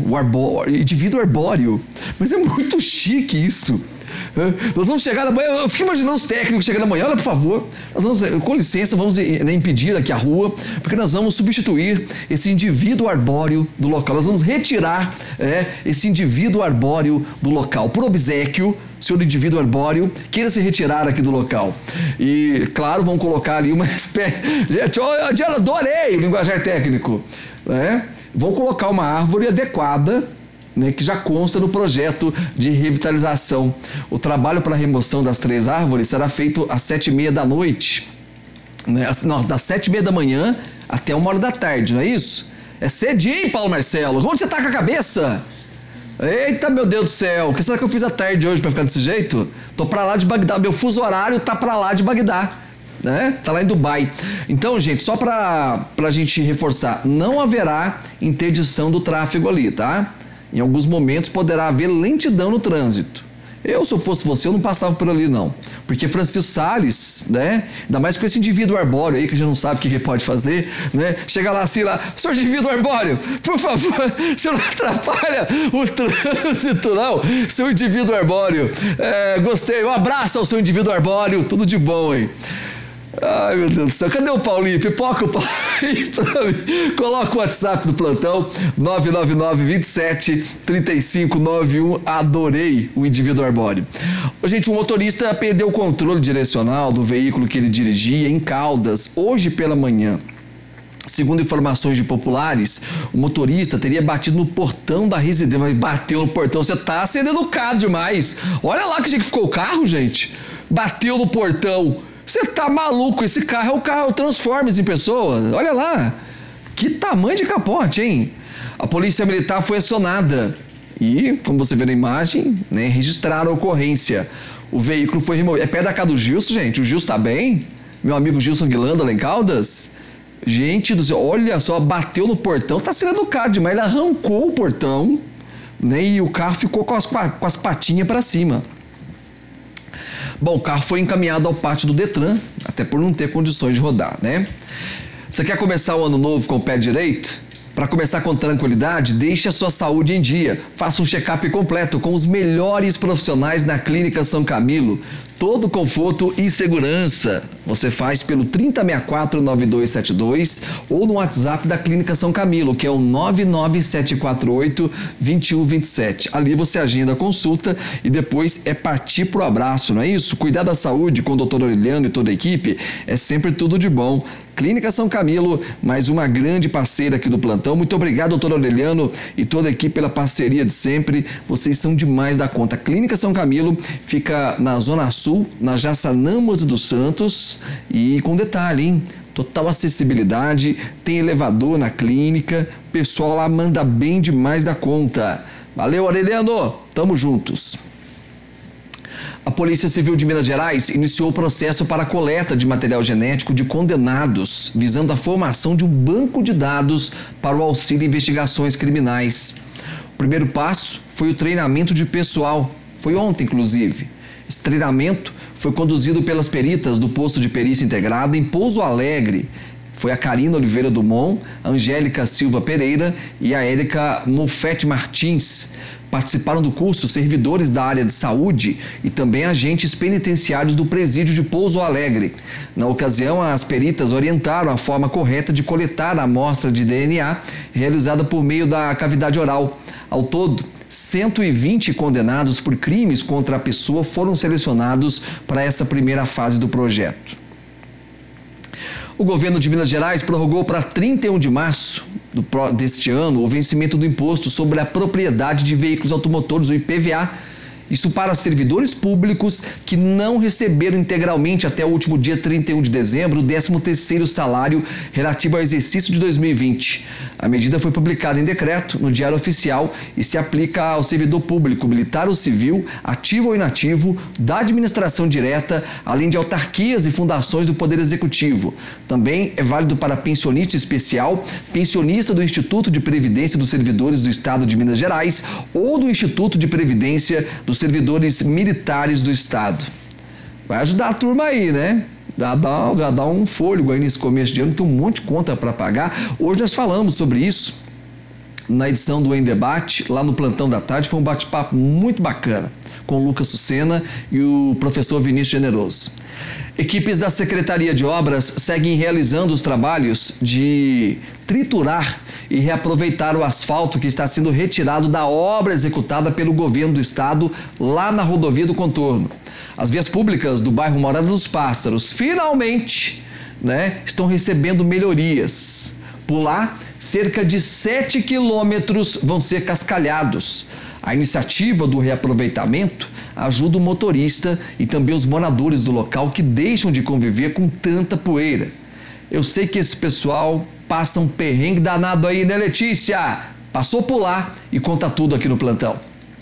arbóreo. Mas é muito chique isso. Nós vamos chegar amanhã, eu fico imaginando os técnicos chegando amanhã, olha por favor, nós vamos, com licença, vamos impedir aqui a rua, porque nós vamos substituir esse indivíduo arbóreo do local, nós vamos retirar esse indivíduo arbóreo do local, por obséquio, senhor indivíduo arbóreo, queira se retirar aqui do local. E, claro, vão colocar ali uma espécie... Gente, eu adorei o linguajar técnico. Vão colocar uma árvore adequada, né, que já consta no projeto de revitalização. O trabalho para a remoção das 3 árvores será feito às 7h30 da noite, né, das 7h30 da manhã até 1h da tarde, não é isso? É cedinho, Paulo Marcelo. Onde você tá com a cabeça? Eita, meu Deus do céu, o que será que eu fiz à tarde hoje para ficar desse jeito? Tô para lá de Bagdá, meu fuso horário tá para lá de Bagdá, né? Tá lá em Dubai. Então, gente, só pra gente reforçar, não haverá interdição do tráfego ali, tá? Em alguns momentos poderá haver lentidão no trânsito. Eu, se eu fosse você, eu não passava por ali, não. Porque Francisco Salles, né? Ainda mais com esse indivíduo arbóreo aí, que a gente não sabe o que ele pode fazer, né? Chega lá assim, senhor indivíduo arbóreo, por favor, o senhor não atrapalha o trânsito, não. Seu indivíduo arbóreo, gostei, um abraço ao seu indivíduo arbóreo, tudo de bom, hein? Ai, meu Deus do céu, cadê o Paulinho? Pipoca o Paulinho pra mim. Coloca o WhatsApp do plantão, 999-27-3591. Adorei o indivíduo arbóreo. Gente, um motorista perdeu o controle direcional do veículo que ele dirigia em Caldas, hoje pela manhã. Segundo informações de populares, o motorista teria batido no portão da residência. Mas bateu no portão, você tá sendo educado demais. Olha lá que jeito que ficou o carro, gente. Bateu no portão. Você tá maluco? Esse carro é o carro Transformers em pessoa. Olha lá. Que tamanho de capote, hein? A polícia militar foi acionada e, como você vê na imagem, né, registraram a ocorrência. O veículo foi removido. É perto da casa do Gilson, gente. O Gilson tá bem? Meu amigo Gilson Guilanda lá em Caldas. Gente do céu, olha só, bateu no portão. Tá sendo educado demais. Ele arrancou o portão, né, e o carro ficou com as patinhas para cima. Bom, o carro foi encaminhado ao pátio do Detran, até por não ter condições de rodar, né? Você quer começar o ano novo com o pé direito? Para começar com tranquilidade, deixe a sua saúde em dia. Faça um check-up completo com os melhores profissionais na Clínica São Camilo. Todo conforto e segurança. Você faz pelo 3064-9272 ou no WhatsApp da Clínica São Camilo, que é o 99748-2127. Ali você agenda a consulta e depois é partir pro abraço, não é isso? Cuidar da saúde com o Dr. Aureliano e toda a equipe é sempre tudo de bom. Clínica São Camilo, mais uma grande parceira aqui do plantão. Muito obrigado, doutor Aureliano e toda a equipe pela parceria de sempre. Vocês são demais da conta. Clínica São Camilo fica na Zona Sul, na Jaçanãs dos Santos, e com detalhe, hein? Total acessibilidade, tem elevador na clínica, o pessoal lá manda bem demais da conta. Valeu, Aureliano, tamo juntos. A Polícia Civil de Minas Gerais iniciou o processo para a coleta de material genético de condenados, visando a formação de um banco de dados para o auxílio em investigações criminais. O primeiro passo foi o treinamento de pessoal, foi ontem inclusive. Esse treinamento foi conduzido pelas peritas do posto de perícia integrada em Pouso Alegre. Foi a Karina Oliveira Dumont, a Angélica Silva Pereira e a Érica Mofete Martins. Participaram do curso servidores da área de saúde e também agentes penitenciários do presídio de Pouso Alegre. Na ocasião, as peritas orientaram a forma correta de coletar a amostra de DNA realizada por meio da cavidade oral. Ao todo, 120 condenados por crimes contra a pessoa foram selecionados para essa primeira fase do projeto. O governo de Minas Gerais prorrogou para 31 de março deste ano o vencimento do imposto sobre a propriedade de veículos automotores, o IPVA. Isso para servidores públicos que não receberam integralmente até o último dia 31 de dezembro o 13º salário relativo ao exercício de 2020. A medida foi publicada em decreto no Diário Oficial e se aplica ao servidor público, militar ou civil, ativo ou inativo, da administração direta, além de autarquias e fundações do Poder Executivo. Também é válido para pensionista especial, pensionista do Instituto de Previdência dos Servidores do Estado de Minas Gerais ou do Instituto de Previdência dos servidores militares do Estado. Vai ajudar a turma aí, né? Já dá um fôlego aí nesse começo de ano, tem um monte de conta para pagar. Hoje nós falamos sobre isso na edição do Em Debate, lá no Plantão da Tarde. Foi um bate-papo muito bacana com o Lucas Sucena e o professor Vinícius Generoso. Equipes da Secretaria de Obras seguem realizando os trabalhos de triturar e reaproveitar o asfalto que está sendo retirado da obra executada pelo governo do estado lá na rodovia do Contorno. As vias públicas do bairro Morada dos Pássaros finalmente, estão recebendo melhorias. Por lá, cerca de 7 quilômetros vão ser cascalhados. A iniciativa do reaproveitamento ajuda o motorista e também os moradores do local que deixam de conviver com tanta poeira. Eu sei que esse pessoal passa um perrengue danado aí, né, Letícia? Passou por lá e conta tudo aqui no plantão.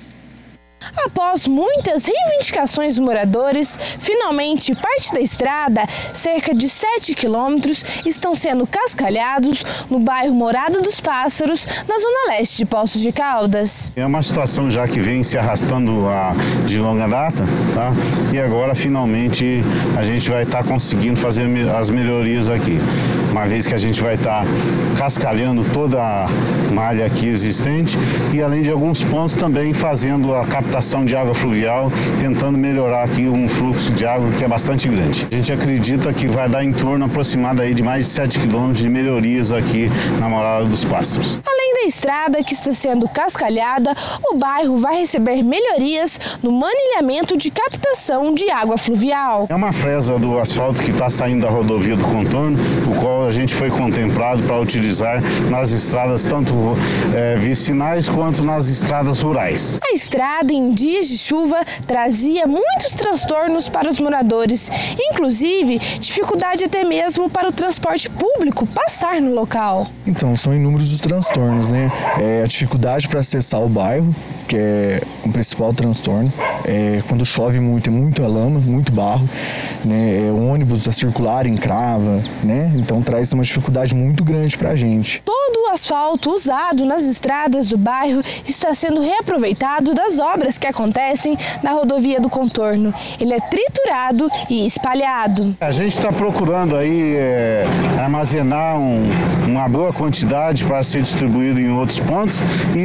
Após muitas reivindicações dos moradores, finalmente parte da estrada, cerca de 7 quilômetros, estão sendo cascalhados no bairro Morada dos Pássaros, na zona leste de Poços de Caldas. É uma situação já que vem se arrastando de longa data, tá? E agora finalmente a gente vai estar conseguindo fazer as melhorias aqui. Uma vez que a gente vai estar cascalhando toda a malha aqui existente e além de alguns pontos também fazendo a captação de água fluvial, tentando melhorar aqui um fluxo de água que é bastante grande. A gente acredita que vai dar em torno aproximado aí de mais de 7 quilômetros de melhorias aqui na Morada dos Pássaros. Além da estrada que está sendo cascalhada, o bairro vai receber melhorias no manilhamento de captação de água fluvial. É uma fresa do asfalto que está saindo da rodovia do Contorno, o qual a gente foi contemplado para utilizar nas estradas tanto vicinais quanto nas estradas rurais. A estrada em dias de chuva trazia muitos transtornos para os moradores, inclusive dificuldade até mesmo para o transporte público passar no local. Então, são inúmeros os transtornos, né? A dificuldade para acessar o bairro, que é o principal transtorno. Quando chove muito, é muita lama, muito barro, né? O ônibus a circular encrava, né? Então traz uma dificuldade muito grande para a gente. Todo o asfalto usado nas estradas do bairro está sendo reaproveitado das obras que acontecem na rodovia do Contorno. Ele é triturado e espalhado. A gente está procurando aí armazenar uma boa quantidade para ser distribuído em outros pontos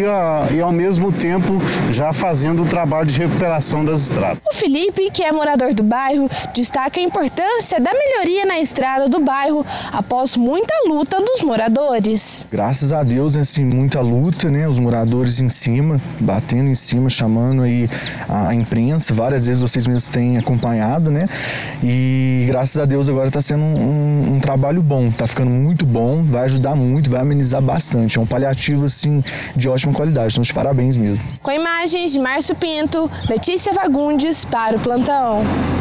e ao mesmo tempo já fazendo o trabalho de recuperação das estradas. O Felipe, que é morador do bairro, destaca a importância da melhoria na estrada do bairro após muita luta dos moradores. Graças a Deus, assim, muita luta, né? Os moradores em cima, batendo em cima, chamando aí a imprensa, várias vezes vocês mesmos têm acompanhado, né? E graças a Deus agora está sendo um trabalho bom, está ficando muito bom, vai ajudar muito, vai amenizar bastante. É um paliativo, assim, de ótima qualidade, então de parabéns mesmo. Com imagens de Márcio Pinto, Letícia Fagundes para o Plantão.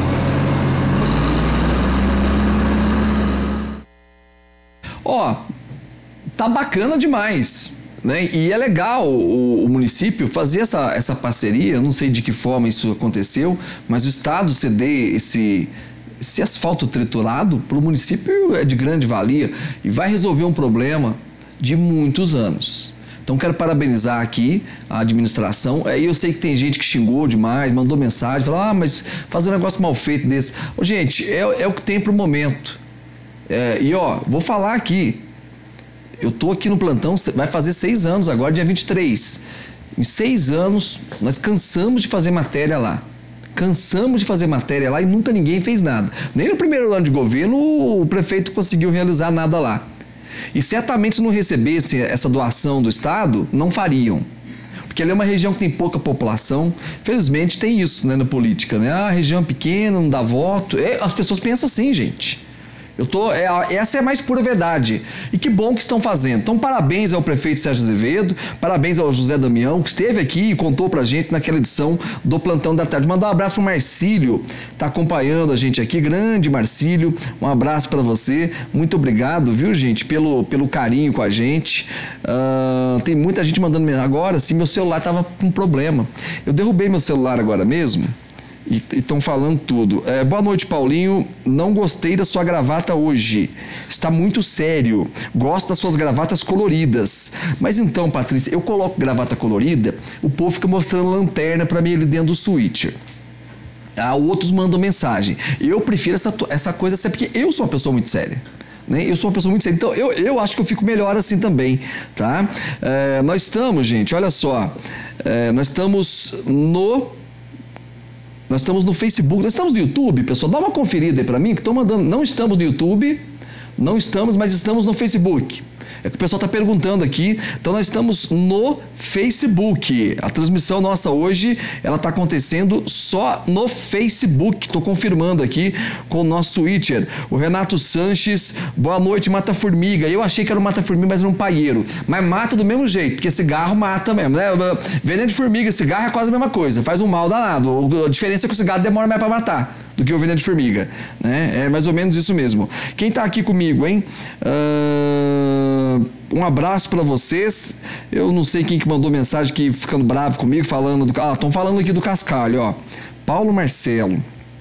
Tá bacana demais, né? E é legal o município fazer essa parceria. Eu não sei de que forma isso aconteceu, mas o estado ceder esse asfalto triturado para o município é de grande valia e vai resolver um problema de muitos anos. Então quero parabenizar aqui a administração. Eu sei que tem gente que xingou demais, mandou mensagem, falou, mas fazer um negócio mal feito desse. Gente, é o que tem para o momento. E ó, vou falar aqui, eu tô aqui no plantão, vai fazer 6 anos agora, dia 23. Em 6 anos, nós cansamos de fazer matéria lá. Cansamos de fazer matéria lá e nunca ninguém fez nada. Nem no primeiro ano de governo o prefeito conseguiu realizar nada lá. E certamente se não recebesse essa doação do Estado, não fariam. Porque ali é uma região que tem pouca população. Felizmente tem isso, né, na política, né? A região é pequena, não dá voto. As pessoas pensam assim, gente. Essa é a mais pura verdade. E que bom que estão fazendo. Então, parabéns ao prefeito Sérgio Azevedo, parabéns ao José Damião, que esteve aqui e contou pra gente naquela edição do Plantão da Tarde. Mandar um abraço pro Marcílio, tá acompanhando a gente aqui. Grande Marcílio, um abraço para você. Muito obrigado, viu, gente, pelo carinho com a gente. Tem muita gente mandando mensagem. Agora, sim, meu celular tava com problema. Eu derrubei meu celular agora mesmo. E estão falando tudo. Boa noite, Paulinho. Não gostei da sua gravata hoje. Está muito sério. Gosto das suas gravatas coloridas. Mas então, Patrícia, eu coloco gravata colorida, o povo fica mostrando lanterna para mim ali dentro do switcher. Outros mandam mensagem. Eu prefiro essa coisa, porque eu sou uma pessoa muito séria. Eu sou uma pessoa muito séria, então eu acho que eu fico melhor assim também, tá? Nós estamos, gente, olha só, nós estamos no Facebook, nós estamos no YouTube, pessoal, dá uma conferida aí pra mim, que estou mandando, não estamos no YouTube, mas estamos no Facebook. É que o pessoal está perguntando aqui. Então nós estamos no Facebook. A transmissão nossa hoje, ela está acontecendo só no Facebook. Estou confirmando aqui com o nosso switcher. O Renato Sanches, boa noite, mata-formiga. Eu achei que era um mata-formiga, mas era um paieiro. Mas mata do mesmo jeito, porque cigarro mata mesmo, né? Veneno de formiga e cigarro é quase a mesma coisa. Faz um mal danado. A diferença é que o cigarro demora mais para matar do que o veneno de formiga, né? É mais ou menos isso mesmo. Quem tá aqui comigo, hein? Um abraço para vocês. Eu não sei quem que mandou mensagem aqui ficando bravo comigo, falando estão falando aqui do Cascalho, ó. Paulo Marcelo.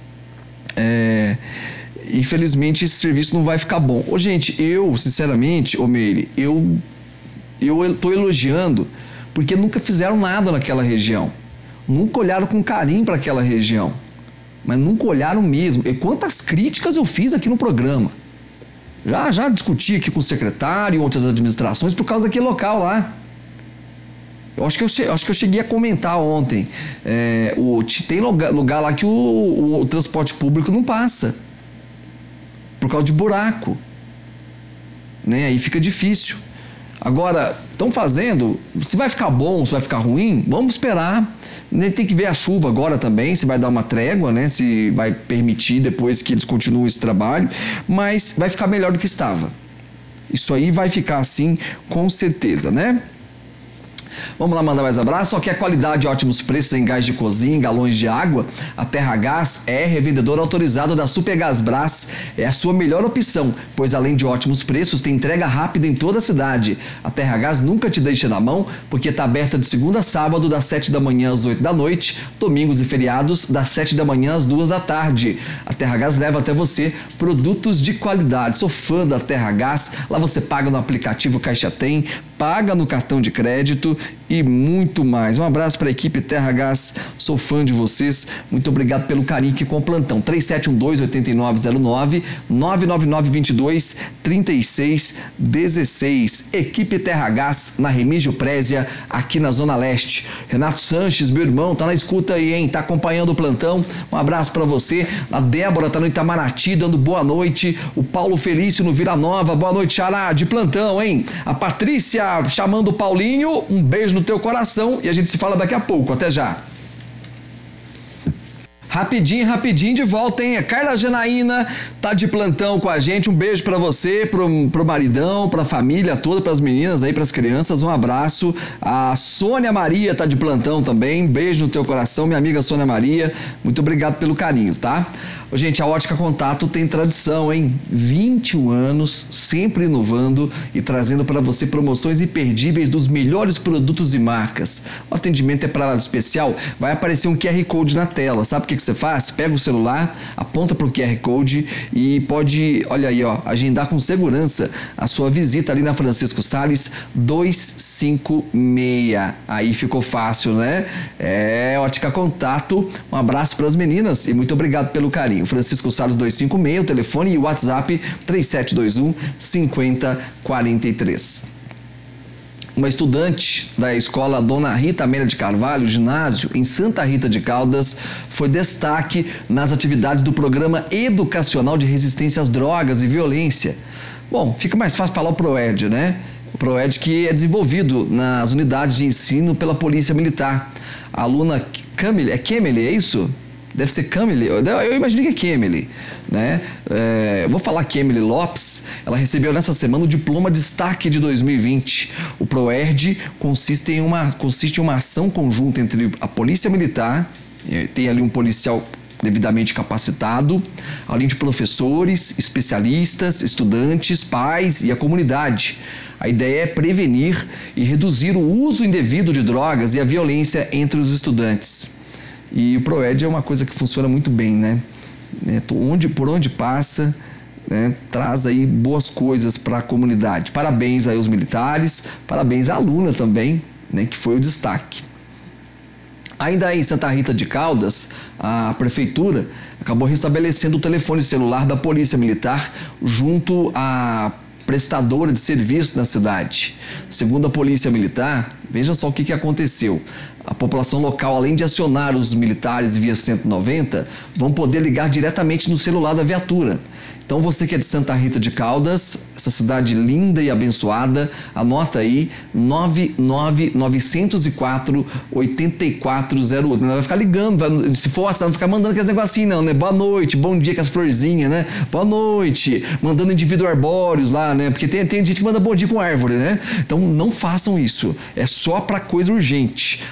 Infelizmente esse serviço não vai ficar bom. Gente, eu, sinceramente, Meire, eu tô elogiando porque nunca fizeram nada naquela região. Nunca olharam com carinho para aquela região. Mas nunca olharam mesmo. E quantas críticas eu fiz aqui no programa. Já discuti aqui com o secretário e outras administrações por causa daquele local lá. Eu acho que eu cheguei a comentar ontem. Tem lugar lá que o transporte público não passa. Por causa de buraco. Né? Aí fica difícil. Agora, estão fazendo, se vai ficar bom, se vai ficar ruim, vamos esperar. Tem que ver a chuva agora também, se vai dar uma trégua, né? Se vai permitir depois que eles continuem esse trabalho, mas vai ficar melhor do que estava. Isso aí vai ficar assim, com certeza, né? Vamos lá mandar mais abraço. Só que a qualidade e ótimos preços em gás de cozinha, em galões de água, a Terra Gás é revendedor autorizado da Supergasbras. É a sua melhor opção, pois além de ótimos preços, tem entrega rápida em toda a cidade. A Terra Gás nunca te deixa na mão, porque está aberta de segunda a sábado, das 7 da manhã às 8 da noite, domingos e feriados, das 7 da manhã às 2 da tarde. A Terra Gás leva até você produtos de qualidade. Sou fã da Terra Gás. Lá você paga no aplicativo Caixa Tem, paga no cartão de crédito e muito mais. Um abraço para a equipe Terra Gás, sou fã de vocês, muito obrigado pelo carinho aqui com o plantão. 3712-8909, 999-22-3616, equipe Terra Gás na Remígio Prézia, aqui na Zona Leste. Renato Sanches, meu irmão, tá na escuta aí, hein? Tá acompanhando o plantão, um abraço para você. A Débora tá no Itamaraty, dando boa noite. O Paulo Felício no Vila Nova, boa noite, Xará, de plantão, hein? A Patrícia chamando o Paulinho, um beijo no teu coração e a gente se fala daqui a pouco. Até já. Rapidinho de volta, hein? A Carla Janaína tá de plantão com a gente. Um beijo pra você, pro maridão, pra família toda, pras meninas aí, pras crianças. Um abraço. A Sônia Maria tá de plantão também. Um beijo no teu coração, minha amiga Sônia Maria. Muito obrigado pelo carinho, tá? Gente, a Ótica Contato tem tradição, hein? 21 anos, sempre inovando e trazendo para você promoções imperdíveis dos melhores produtos e marcas. O atendimento é para lá especial, vai aparecer um QR Code na tela. Sabe o que você faz? Pega o celular, aponta para o QR Code e pode, olha aí, ó, agendar com segurança a sua visita ali na Francisco Salles 256. Aí ficou fácil, né? Ótica Contato. Um abraço para as meninas e muito obrigado pelo carinho. carinho. Francisco Salles 256, o telefone e o WhatsApp 3721-5043. Uma estudante da escola Dona Rita Amélia de Carvalho, ginásio, em Santa Rita de Caldas, foi destaque nas atividades do Programa Educacional de Resistência às Drogas e Violência. Bom, fica mais fácil falar o PROED, né? O PROED que é desenvolvido nas unidades de ensino pela Polícia Militar. A aluna Camille, é isso? Deve ser Camille, eu imagino que é Camille, né? Vou falar Camille Lopes. Ela recebeu nessa semana o diploma destaque de 2020. O PROERD consiste em uma ação conjunta entre a Polícia Militar, tem ali um policial devidamente capacitado, além de professores, especialistas, estudantes, pais e a comunidade. A ideia é prevenir e reduzir o uso indevido de drogas e a violência entre os estudantes. E o PROED é uma coisa que funciona muito bem, né? Por onde passa, né? Traz aí boas coisas para a comunidade. Parabéns aí aos militares, parabéns à aluna também, né? Que foi o destaque. Ainda aí em Santa Rita de Caldas, a prefeitura acabou restabelecendo o telefone celular da Polícia Militar junto à prestadora de serviço na cidade. Segundo a Polícia Militar, vejam só o que aconteceu. A população local, além de acionar os militares via 190, vão poder ligar diretamente no celular da viatura. Então você que é de Santa Rita de Caldas, essa cidade linda e abençoada, anota aí 99904-8408. Não vai ficar ligando, se for WhatsApp, não ficar mandando aqueles negocinhos não, né? Boa noite, bom dia com as florzinhas, né? Boa noite, mandando indivíduos arbóreos lá, né? Porque tem gente que manda bom dia com árvore, né? Então não façam isso, é só para coisa urgente.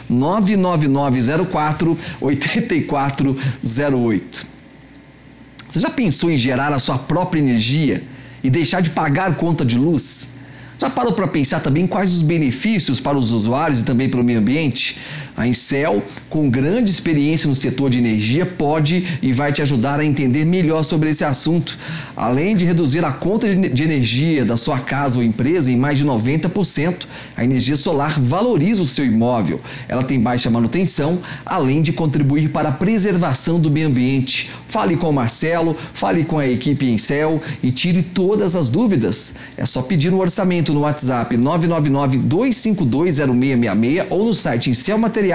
99904-8408. Você já pensou em gerar a sua própria energia e deixar de pagar conta de luz? Já parou para pensar também quais os benefícios para os usuários e também para o meio ambiente? A Incel, com grande experiência no setor de energia, pode e vai te ajudar a entender melhor sobre esse assunto. Além de reduzir a conta de energia da sua casa ou empresa em mais de 90%, a energia solar valoriza o seu imóvel. Ela tem baixa manutenção, além de contribuir para a preservação do meio ambiente. Fale com o Marcelo, fale com a equipe Incel e tire todas as dúvidas. É só pedir um orçamento no WhatsApp 999-252-0666 ou no site incelmateriais.com.br.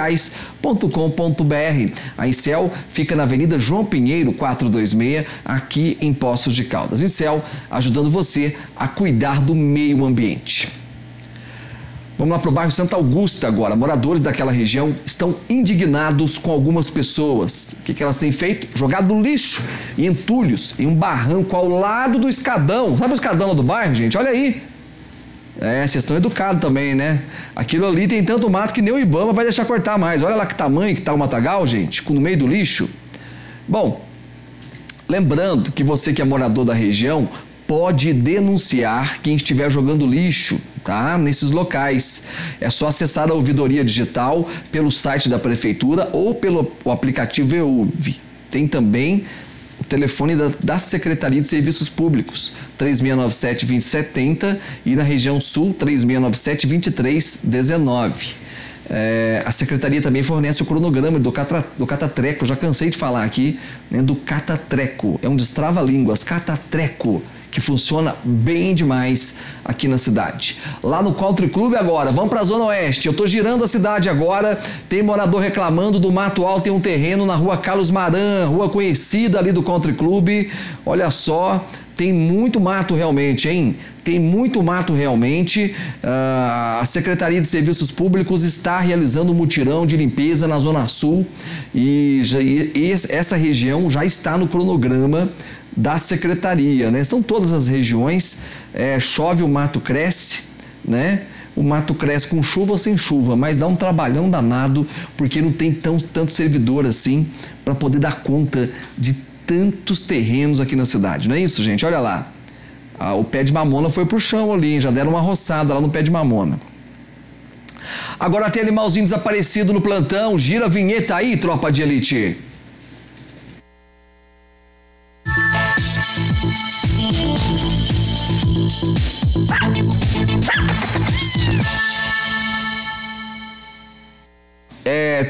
A Incel fica na Avenida João Pinheiro, 426, aqui em Poços de Caldas. Incel, ajudando você a cuidar do meio ambiente. Vamos lá para o bairro Santa Augusta agora. Moradores daquela região estão indignados com algumas pessoas. O que elas têm feito? Jogado lixo e entulhos em um barranco ao lado do escadão. Sabe o escadão lá do bairro, gente? Olha aí. Vocês estão educados também, né? Aquilo ali tem tanto mato que nem o Ibama vai deixar cortar mais. Olha lá que tamanho que tá o matagal, gente, no meio do lixo. Bom, lembrando que você que é morador da região pode denunciar quem estiver jogando lixo, tá? Nesses locais. É só acessar a ouvidoria digital pelo site da prefeitura ou pelo aplicativo EUV. Tem também o telefone da Secretaria de Serviços Públicos, 3697-2070 e na região sul, 3697-2319. A Secretaria também fornece o cronograma do Catatreco, já cansei de falar aqui, né, do Catatreco, é um destrava-línguas, Catatreco, que funciona bem demais aqui na cidade. Lá no Country Club agora, vamos para a Zona Oeste, eu estou girando a cidade agora, tem morador reclamando do mato alto, tem um terreno na rua Carlos Maran, rua conhecida ali do Country Club, olha só, tem muito mato realmente, hein? Tem muito mato realmente. A Secretaria de Serviços Públicos está realizando um mutirão de limpeza na Zona Sul e essa região já está no cronograma da Secretaria, né? São todas as regiões, chove, o mato cresce, né? O mato cresce com chuva ou sem chuva, mas dá um trabalhão danado, porque não tem tanto servidor assim para poder dar conta de tantos terrenos aqui na cidade, não é isso, gente? Olha lá, o pé de mamona foi pro chão ali, hein? Já deram uma roçada lá no pé de mamona. Agora tem animalzinho desaparecido no plantão, gira a vinheta aí, tropa de elite.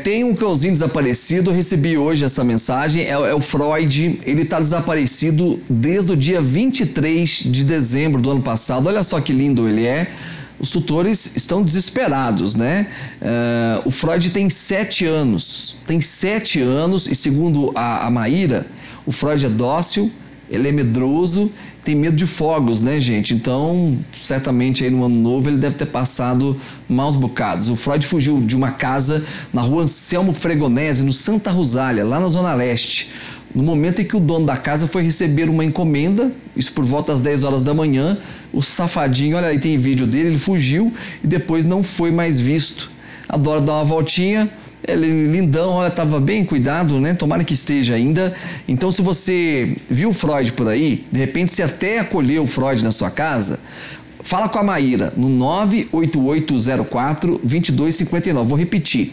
tem um cãozinho desaparecido, eu recebi hoje essa mensagem, é o Freud, ele está desaparecido desde o dia 23 de dezembro do ano passado, olha só que lindo ele é. Os tutores estão desesperados, né? O Freud tem 7 anos, e segundo a Maíra, o Freud é dócil, ele é medroso, tem medo de fogos, né, gente? Então, certamente aí no ano novo ele deve ter passado maus bocados. O Freud fugiu de uma casa na rua Anselmo Fregonese, no Santa Rosália, lá na Zona Leste. No momento em que o dono da casa foi receber uma encomenda, isso por volta das 10 horas da manhã, o safadinho, olha aí, tem vídeo dele, ele fugiu e depois não foi mais visto. Adora dar uma voltinha, ele lindão, olha, estava bem cuidado, né? Tomara que esteja ainda. Então, se você viu o Freud por aí, de repente você até acolheu o Freud na sua casa, fala com a Maíra no 98804-2259. Vou repetir,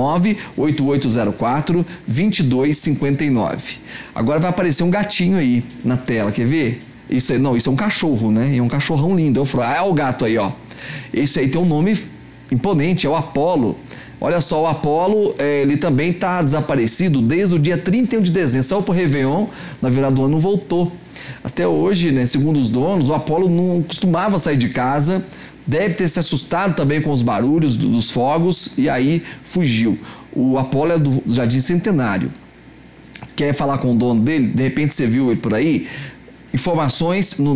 98804-2259. Agora vai aparecer um gatinho aí na tela, quer ver? Isso aí, não, isso é um cachorro, né? É um cachorrão lindo. É o Freud. Ah, é o gato aí, ó. Esse aí tem um nome imponente, é o Apolo. Olha só, o Apolo, ele também está desaparecido desde o dia 31 de dezembro. Saiu para o Réveillon, na virada do ano, não voltou. Até hoje, né, segundo os donos, o Apolo não costumava sair de casa, deve ter se assustado também com os barulhos dos fogos e aí fugiu. O Apolo é do Jardim Centenário. Quer falar com o dono dele? De repente você viu ele por aí? Informações no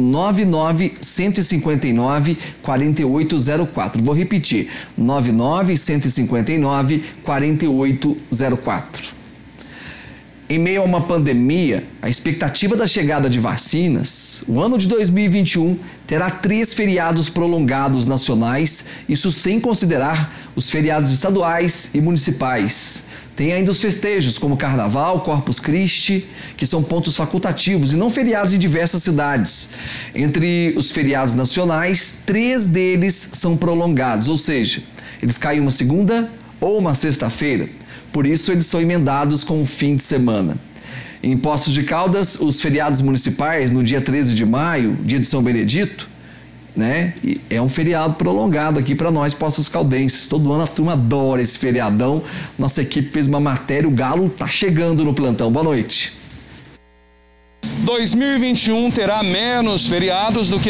99-159-4804. Vou repetir, 99-159-4804. Em meio a uma pandemia, a expectativa da chegada de vacinas, o ano de 2021 terá 3 feriados prolongados nacionais, isso sem considerar os feriados estaduais e municipais. Tem ainda os festejos, como Carnaval, Corpus Christi, que são pontos facultativos e não feriados em diversas cidades. Entre os feriados nacionais, 3 deles são prolongados, ou seja, eles caem uma segunda ou uma sexta-feira. Por isso, eles são emendados com o fim de semana. Em Poços de Caldas, os feriados municipais, no dia 13 de maio, dia de São Benedito, né? E é um feriado prolongado aqui para nós, Poços Caldenses. Todo ano a turma adora esse feriadão. Nossa equipe fez uma matéria, o Galo tá chegando no plantão. Boa noite. 2021 terá menos feriados do que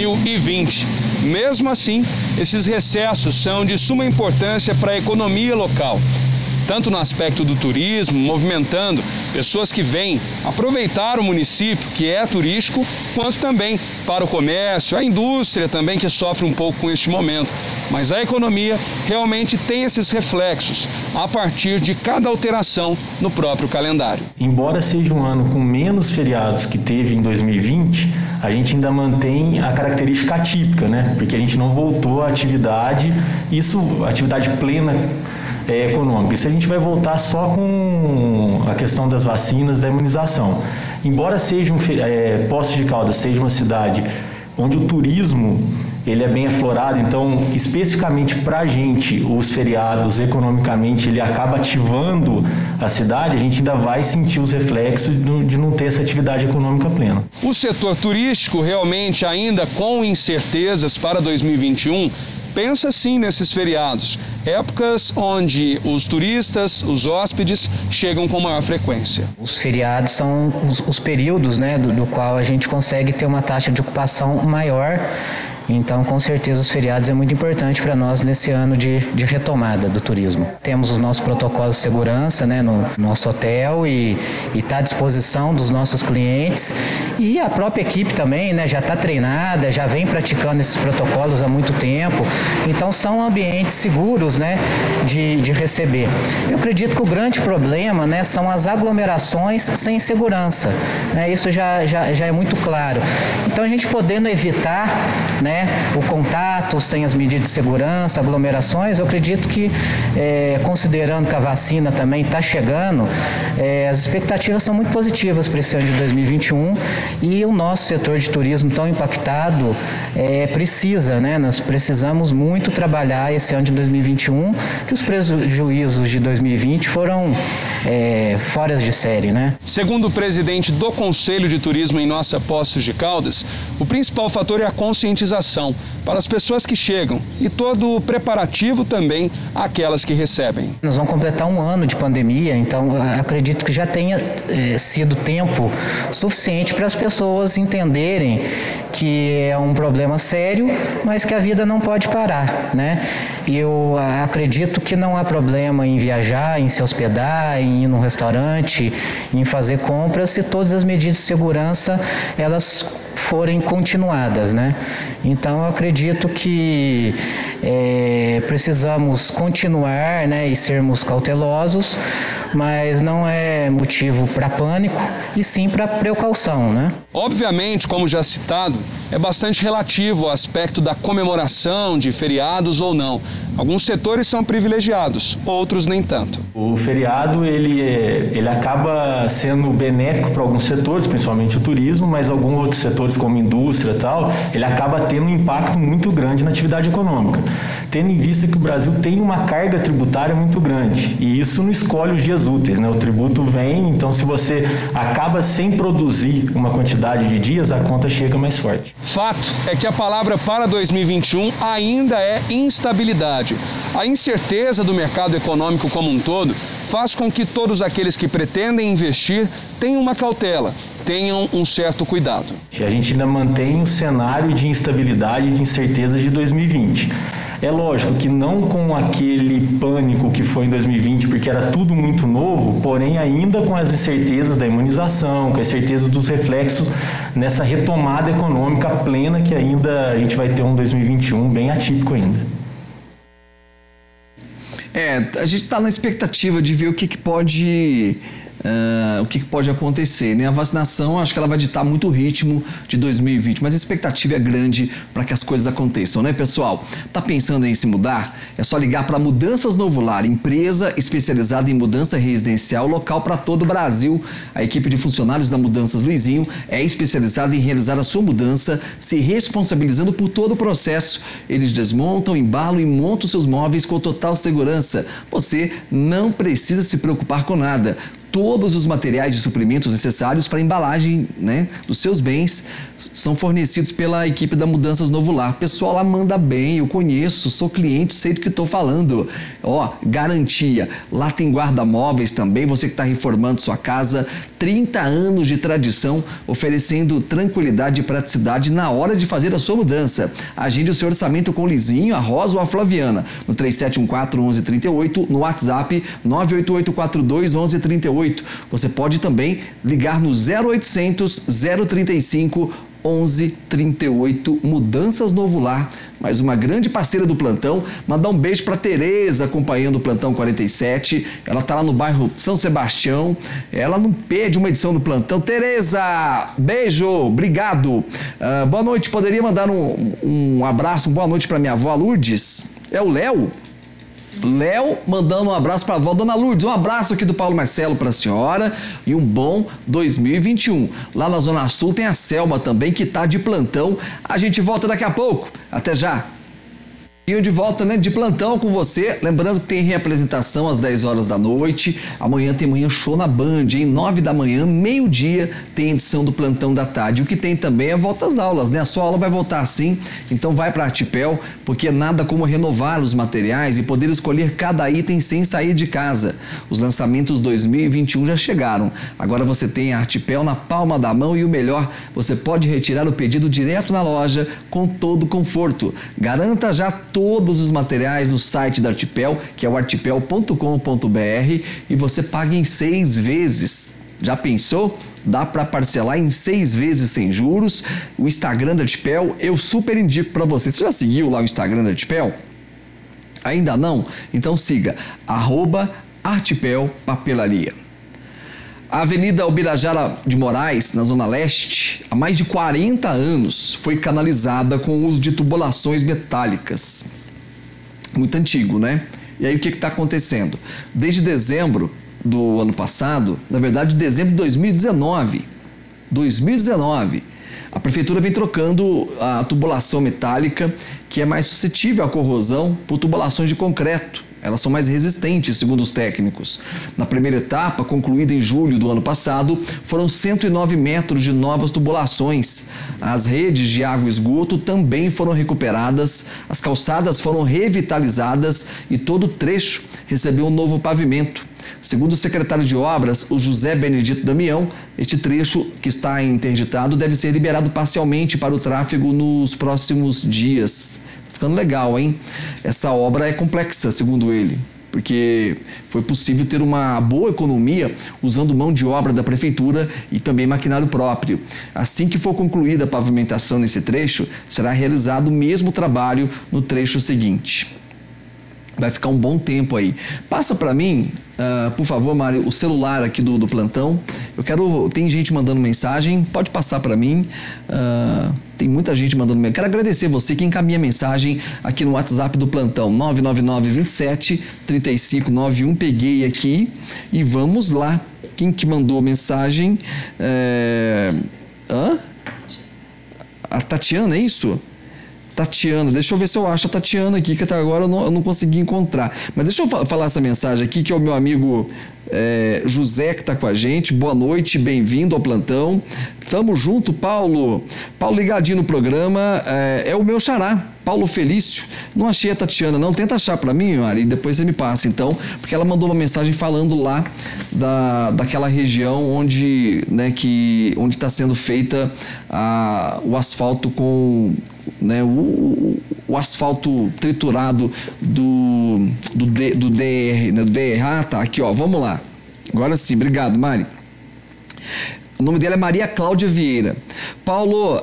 2020. Mesmo assim, esses recessos são de suma importância para a economia local. Tanto no aspecto do turismo, movimentando pessoas que vêm aproveitar o município, que é turístico, quanto também para o comércio, a indústria também que sofre um pouco com este momento. Mas a economia realmente tem esses reflexos a partir de cada alteração no próprio calendário. Embora seja um ano com menos feriados que teve em 2020, a gente ainda mantém a característica atípica, né? Porque a gente não voltou à atividade, atividade plena econômica. Isso a gente vai voltar só com a questão das vacinas, da imunização. Embora seja Poços de Caldas seja uma cidade onde o turismo ele é bem aflorado, então especificamente para a gente os feriados economicamente ele acaba ativando a cidade, a gente ainda vai sentir os reflexos de não ter essa atividade econômica plena. O setor turístico realmente ainda com incertezas para 2021 pensa sim nesses feriados, épocas onde os turistas, os hóspedes chegam com maior frequência. Os feriados são os períodos, né, do qual a gente consegue ter uma taxa de ocupação maior. Então, com certeza, os feriados é muito importante para nós nesse ano de retomada do turismo. Temos os nossos protocolos de segurança, né, no nosso hotel e está à disposição dos nossos clientes. E a própria equipe também, né, já está treinada, já vem praticando esses protocolos há muito tempo. Então, são ambientes seguros, né, de receber. Eu acredito que o grande problema, né, são as aglomerações sem segurança. Né, isso já é muito claro. Então, a gente podendo evitar, né, o contato sem as medidas de segurança, aglomerações, eu acredito que, considerando que a vacina também está chegando, as expectativas são muito positivas para esse ano de 2021 e o nosso setor de turismo tão impactado precisa, né, nós precisamos muito trabalhar esse ano de 2021, que os prejuízos de 2020 foram fora de série, né? Segundo o presidente do Conselho de Turismo em nossa Poços de Caldas, o principal fator é a conscientização alimentação para as pessoas que chegam e todo o preparativo também àquelas que recebem. Nós vamos completar um ano de pandemia, então acredito que já tenha sido tempo suficiente para as pessoas entenderem que é um problema sério, mas que a vida não pode parar, né? E eu acredito que não há problema em viajar, em se hospedar, em ir num restaurante, em fazer compras, se todas as medidas de segurança elas forem continuadas, né? Então eu acredito que precisamos continuar, né, e sermos cautelosos, mas não é motivo para pânico e sim para precaução, né? Obviamente, como já citado, é bastante relativo ao aspecto da comemoração de feriados ou não. Alguns setores são privilegiados, outros nem tanto. O feriado ele acaba sendo benéfico para alguns setores, principalmente o turismo, mas alguns outros setores como indústria e tal, ele acaba tendo um impacto muito grande na atividade econômica, tendo em vista que o Brasil tem uma carga tributária muito grande e isso não escolhe os dias úteis, né? O tributo vem, então se você acaba sem produzir uma quantidade de dias, a conta chega mais forte. Fato é que a palavra para 2021 ainda é instabilidade. A incerteza do mercado econômico como um todo faz com que todos aqueles que pretendem investir tenham uma cautela, tenham um certo cuidado. A gente ainda mantém um cenário de instabilidade e de incerteza de 2020. É lógico que não com aquele pânico que foi em 2020, porque era tudo muito novo, porém ainda com as incertezas da imunização, com as incertezas dos reflexos nessa retomada econômica plena que ainda a gente vai ter um 2021 bem atípico ainda. A gente está na expectativa de ver o que pode acontecer, né? A vacinação, acho que ela vai ditar muito o ritmo de 2020, mas a expectativa é grande para que as coisas aconteçam, né, pessoal? Tá pensando em se mudar? É só ligar para Mudanças Novo Lar, empresa especializada em mudança residencial local para todo o Brasil. A equipe de funcionários da Mudanças Luizinho é especializada em realizar a sua mudança, se responsabilizando por todo o processo. Eles desmontam, embalam e montam seus móveis com total segurança. Você não precisa se preocupar com nada. Todos os materiais e suprimentos necessários para a embalagem, né, dos seus bens são fornecidos pela equipe da Mudanças Novo Lar. O pessoal lá manda bem, eu conheço, sou cliente, sei do que estou falando. Garantia. Lá tem guarda-móveis também, você que está reformando sua casa, 30 anos de tradição, oferecendo tranquilidade e praticidade na hora de fazer a sua mudança. Agende o seu orçamento com o Lizinho, a Rosa ou a Flaviana, no 3714-1138, no WhatsApp 98842-1138. Você pode também ligar no 0800 035 1138, Mudanças Novo Lar, mais uma grande parceira do plantão. Mandar um beijo para Tereza, acompanhando o Plantão 47. Ela tá lá no bairro São Sebastião. Ela não perde uma edição do plantão. Tereza, beijo, obrigado. Boa noite, poderia mandar um abraço, boa noite para minha avó Lourdes? É o Léo? Léo mandando um abraço para a avó Dona Lourdes. Um abraço aqui do Paulo Marcelo para a senhora e um bom 2021. Lá na Zona Sul tem a Selma também, que está de plantão. A gente volta daqui a pouco. Até já. E de volta, né, de plantão com você. Lembrando que tem reapresentação às 10 horas da noite. Amanhã tem Manhã Show na Band, em 9 da manhã, meio-dia, tem edição do Plantão da Tarde. O que tem também é volta às aulas, né? A sua aula vai voltar assim, então vai para a Artipel, porque nada como renovar os materiais e poder escolher cada item sem sair de casa. Os lançamentos 2021 já chegaram. Agora você tem a Artipel na palma da mão e o melhor, você pode retirar o pedido direto na loja com todo conforto. Garanta já todos os materiais no site da Artipel, que é o artipel.com.br, e você paga em 6 vezes. Já pensou? Dá para parcelar em 6 vezes sem juros. O Instagram da Artipel eu super indico para você. Você já seguiu lá o Instagram da Artipel? Ainda não? Então siga @Artipel Papelaria. A Avenida Ubirajara de Moraes, na Zona Leste, há mais de 40 anos foi canalizada com o uso de tubulações metálicas. Muito antigo, né? E aí o que está acontecendo? Desde dezembro do ano passado, na verdade dezembro de 2019, a Prefeitura vem trocando a tubulação metálica, que é mais suscetível à corrosão, por tubulações de concreto. Elas são mais resistentes, segundo os técnicos. Na primeira etapa, concluída em julho do ano passado, foram 109 metros de novas tubulações. As redes de água e esgoto também foram recuperadas, as calçadas foram revitalizadas e todo o trecho recebeu um novo pavimento. Segundo o secretário de Obras, o José Benedito Damião, este trecho que está interditado deve ser liberado parcialmente para o tráfego nos próximos dias. Ficando legal, hein? Essa obra é complexa, segundo ele, porque foi possível ter uma boa economia usando mão de obra da prefeitura e também maquinário próprio. Assim que for concluída a pavimentação nesse trecho, será realizado o mesmo trabalho no trecho seguinte. Vai ficar um bom tempo aí. Passa para mim, por favor, Mário, o celular aqui do plantão. Tem gente mandando mensagem, pode passar para mim. Tem muita gente mandando mensagem. Quero agradecer você que encaminha mensagem aqui no WhatsApp do plantão, 999-27-3591. Peguei aqui e vamos lá. Quem que mandou mensagem? A Tatiana, é isso? Tatiana, deixa eu ver se eu acho a Tatiana aqui, que até agora eu não consegui encontrar. Mas deixa eu falar essa mensagem aqui, que é o meu amigo José, que está com a gente. Boa noite, bem-vindo ao plantão. Tamo junto, Paulo. Paulo ligadinho no programa, é o meu xará, Paulo Felício. Não achei a Tatiana, não. Tenta achar para mim, Mari, e depois você me passa, então. Porque ela mandou uma mensagem falando lá daquela região onde está sendo feita o asfalto com... o asfalto triturado do DR, né, do DR. Ah, tá, aqui, ó, vamos lá. Agora sim, obrigado, Mari. O nome dela é Maria Cláudia Vieira. Paulo,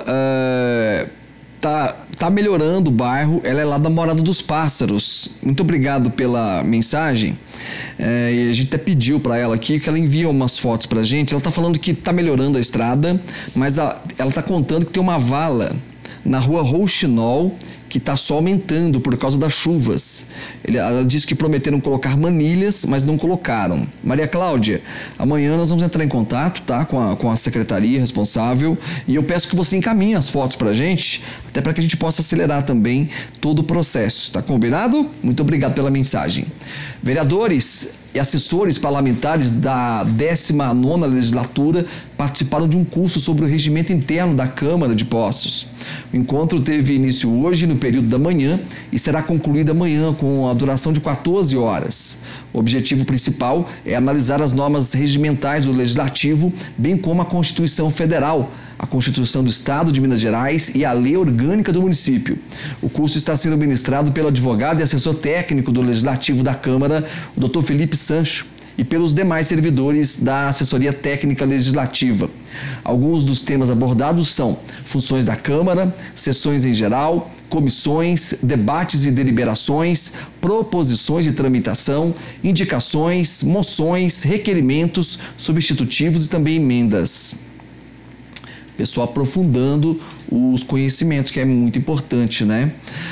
tá melhorando o bairro, ela é lá da Morada dos Pássaros. Muito obrigado pela mensagem. E a gente até pediu para ela aqui que ela envie umas fotos pra gente. Ela tá falando que tá melhorando a estrada, mas ela tá contando que tem uma vala na rua Rouxinol, que está só aumentando por causa das chuvas. Ela disse que prometeram colocar manilhas, mas não colocaram. Maria Cláudia, amanhã nós vamos entrar em contato, tá, com a secretaria responsável, e eu peço que você encaminhe as fotos para a gente, até para que a gente possa acelerar também todo o processo. Tá combinado? Muito obrigado pela mensagem. Vereadores e assessores parlamentares da 19ª legislatura participaram de um curso sobre o regimento interno da Câmara de Poços. O encontro teve início hoje, no período da manhã, e será concluído amanhã com a duração de 14 horas. O objetivo principal é analisar as normas regimentais do Legislativo, bem como a Constituição Federal, a Constituição do Estado de Minas Gerais e a Lei Orgânica do Município. O curso está sendo ministrado pelo advogado e assessor técnico do Legislativo da Câmara, o Dr. Felipe Sancho, e pelos demais servidores da Assessoria Técnica Legislativa. Alguns dos temas abordados são funções da Câmara, sessões em geral, comissões, debates e deliberações, proposições de tramitação, indicações, moções, requerimentos, substitutivos e também emendas. Pessoal aprofundando os conhecimentos, que é muito importante, né?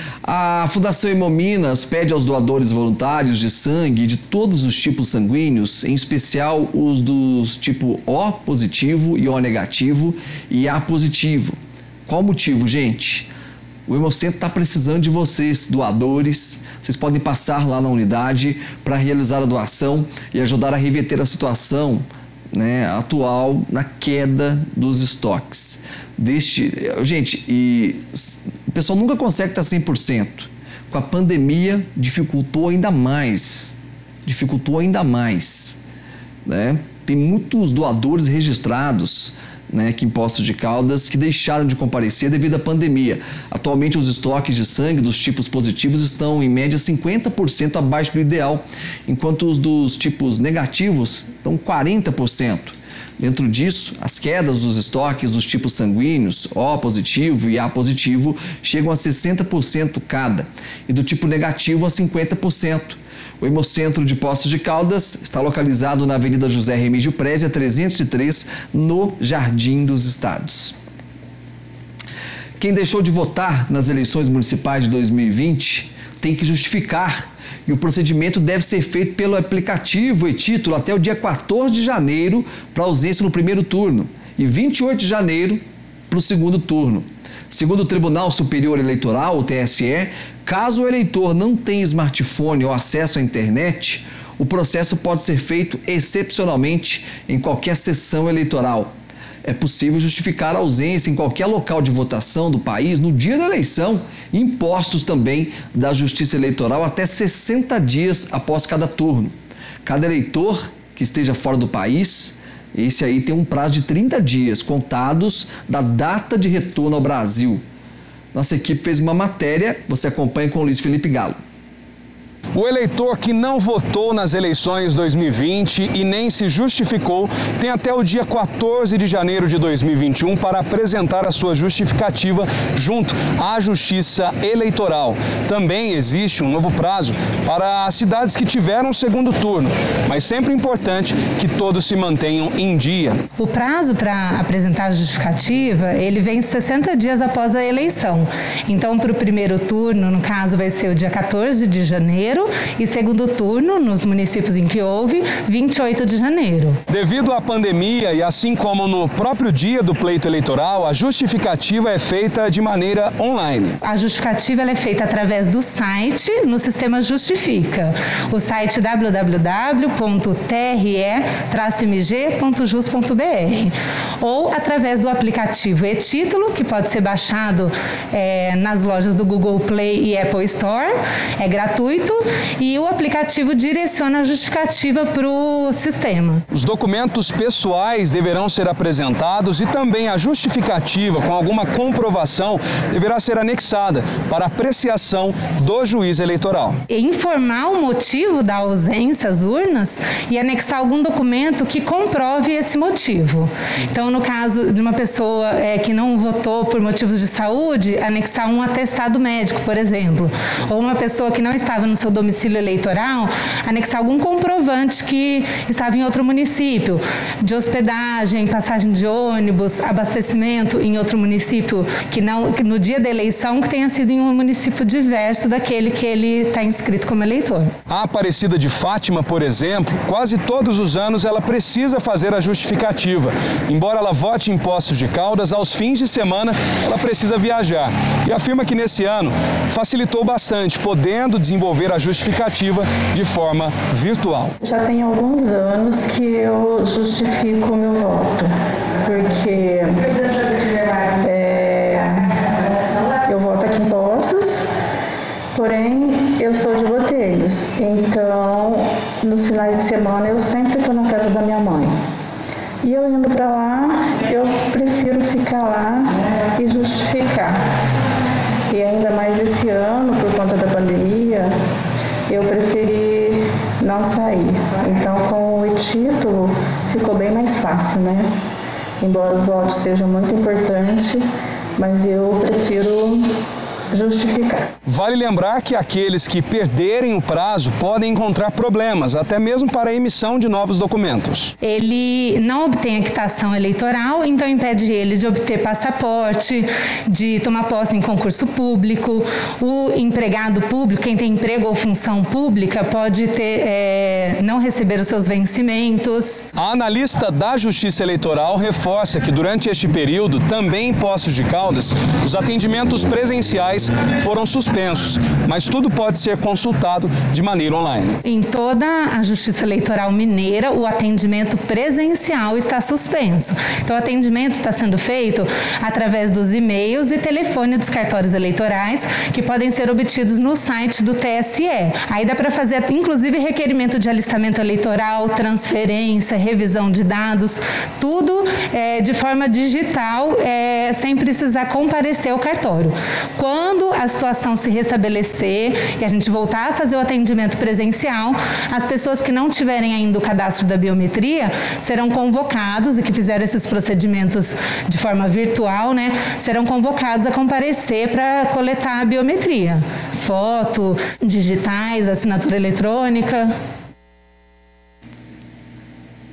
A Fundação Hemominas pede aos doadores voluntários de sangue de todos os tipos sanguíneos, em especial os dos tipo O positivo e O negativo e A positivo. Qual o motivo, gente? O Hemocentro está precisando de vocês, doadores. Vocês podem passar lá na unidade para realizar a doação e ajudar a reverter a situação, né, atual na queda dos estoques. Gente, e o pessoal nunca consegue estar 100%. Com a pandemia dificultou ainda mais. Né? Tem muitos doadores registrados, né, aqui em Poços de Caldas, que deixaram de comparecer devido à pandemia. Atualmente os estoques de sangue dos tipos positivos estão em média 50% abaixo do ideal, enquanto os dos tipos negativos estão 40%. Dentro disso, as quedas dos estoques dos tipos sanguíneos, O positivo e A positivo, chegam a 60% cada, e do tipo negativo a 50%. O Hemocentro de Poços de Caldas está localizado na Avenida José Remígio Prézia, 303, no Jardim dos Estados. Quem deixou de votar nas eleições municipais de 2020 tem que justificar, e o procedimento deve ser feito pelo aplicativo e-título até o dia 14 de janeiro para ausência no primeiro turno e 28 de janeiro para o segundo turno. Segundo o Tribunal Superior Eleitoral, o TSE, caso o eleitor não tenha smartphone ou acesso à internet, o processo pode ser feito excepcionalmente em qualquer sessão eleitoral. É possível justificar a ausência em qualquer local de votação do país no dia da eleição, impostos também da Justiça Eleitoral até 60 dias após cada turno. Cada eleitor que esteja fora do país, esse aí tem um prazo de 30 dias, contados da data de retorno ao Brasil. Nossa equipe fez uma matéria, você acompanha com o Luiz Felipe Galo. O eleitor que não votou nas eleições 2020 e nem se justificou tem até o dia 14 de janeiro de 2021 para apresentar a sua justificativa junto à Justiça Eleitoral. Também existe um novo prazo para as cidades que tiveram segundo turno, mas sempre importante que todos se mantenham em dia. O prazo para apresentar a justificativa, ele vem 60 dias após a eleição. Então, para o primeiro turno, no caso, vai ser o dia 14 de janeiro, e segundo turno, nos municípios em que houve, 28 de janeiro. Devido à pandemia e assim como no próprio dia do pleito eleitoral, a justificativa é feita de maneira online. A justificativa ela é feita através do site, no sistema Justifica. O site www.tre-mg.jus.br ou através do aplicativo e-Título, que pode ser baixado nas lojas do Google Play e Apple Store, é gratuito. E o aplicativo direciona a justificativa para o sistema. Os documentos pessoais deverão ser apresentados e também a justificativa com alguma comprovação deverá ser anexada para apreciação do juiz eleitoral. Informar o motivo da ausência às urnas e anexar algum documento que comprove esse motivo. Então, no caso de uma pessoa que não votou por motivos de saúde, anexar um atestado médico, por exemplo. Ou uma pessoa que não estava no seu domicílio eleitoral, anexar algum comprovante que estava em outro município, de hospedagem, passagem de ônibus, abastecimento em outro município, que no dia da eleição que tenha sido em um município diverso daquele que ele está inscrito como eleitor. A Aparecida de Fátima, por exemplo, quase todos os anos ela precisa fazer a justificativa. Embora ela vote em Poços de Caldas, aos fins de semana ela precisa viajar. E afirma que nesse ano facilitou bastante, podendo desenvolver a justificativa de forma virtual. Já tem alguns anos que eu justifico o meu voto, porque eu voto aqui em Poços, porém eu sou de Botelhos, então nos finais de semana eu sempre estou na casa da minha mãe. E eu indo para lá, eu prefiro ficar lá e justificar. E ainda mais esse ano, por conta da pandemia, eu preferi não sair. Então, com o e-Título, ficou bem mais fácil, né? Embora o voto seja muito importante, mas eu prefiro justificar. Vale lembrar que aqueles que perderem o prazo podem encontrar problemas, até mesmo para a emissão de novos documentos. Ele não obtém a quitação eleitoral, então impede ele de obter passaporte, de tomar posse em concurso público. O empregado público, quem tem emprego ou função pública, pode não receber os seus vencimentos. A analista da Justiça Eleitoral reforça que durante este período, também em Poços de Caldas, os atendimentos presenciais foram suspensos, mas tudo pode ser consultado de maneira online. Em toda a Justiça Eleitoral Mineira, o atendimento presencial está suspenso. Então, o atendimento está sendo feito através dos e-mails e telefone dos cartórios eleitorais, que podem ser obtidos no site do TSE. Aí dá para fazer, inclusive, requerimento de alistamento eleitoral, transferência, revisão de dados, tudo de forma digital, sem precisar comparecer ao cartório. Quando a situação se restabelecer e a gente voltar a fazer o atendimento presencial, as pessoas que não tiverem ainda o cadastro da biometria serão convocados, e que fizeram esses procedimentos de forma virtual, né, serão convocados a comparecer para coletar a biometria. Foto, digitais, assinatura eletrônica.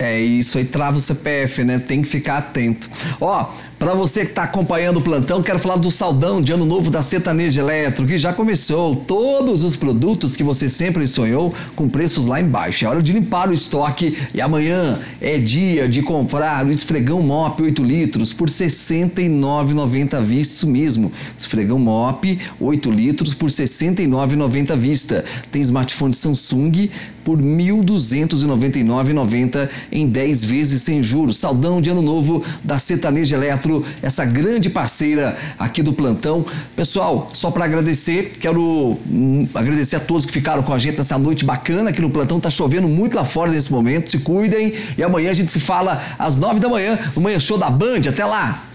É isso aí, trava o CPF, né? Tem que ficar atento. Ó, para você que tá acompanhando o plantão, quero falar do saldão de ano novo da Sertaneja Eletro, que já começou. Todos os produtos que você sempre sonhou com preços lá embaixo. É hora de limpar o estoque e amanhã é dia de comprar o esfregão Mop 8 litros por R$ 69,90 à vista. Isso mesmo, esfregão Mop 8 litros por R$ 69,90 à vista. Tem smartphone Samsung por R$ 1.299,90 em 10 vezes sem juros. Saldão de ano novo da Sertaneja Eletro, essa grande parceira aqui do plantão. Pessoal, só para agradecer, quero agradecer a todos que ficaram com a gente nessa noite bacana aqui no plantão. Tá chovendo muito lá fora nesse momento, se cuidem e amanhã a gente se fala às 9 da manhã no Manhã Show da Band. Até lá!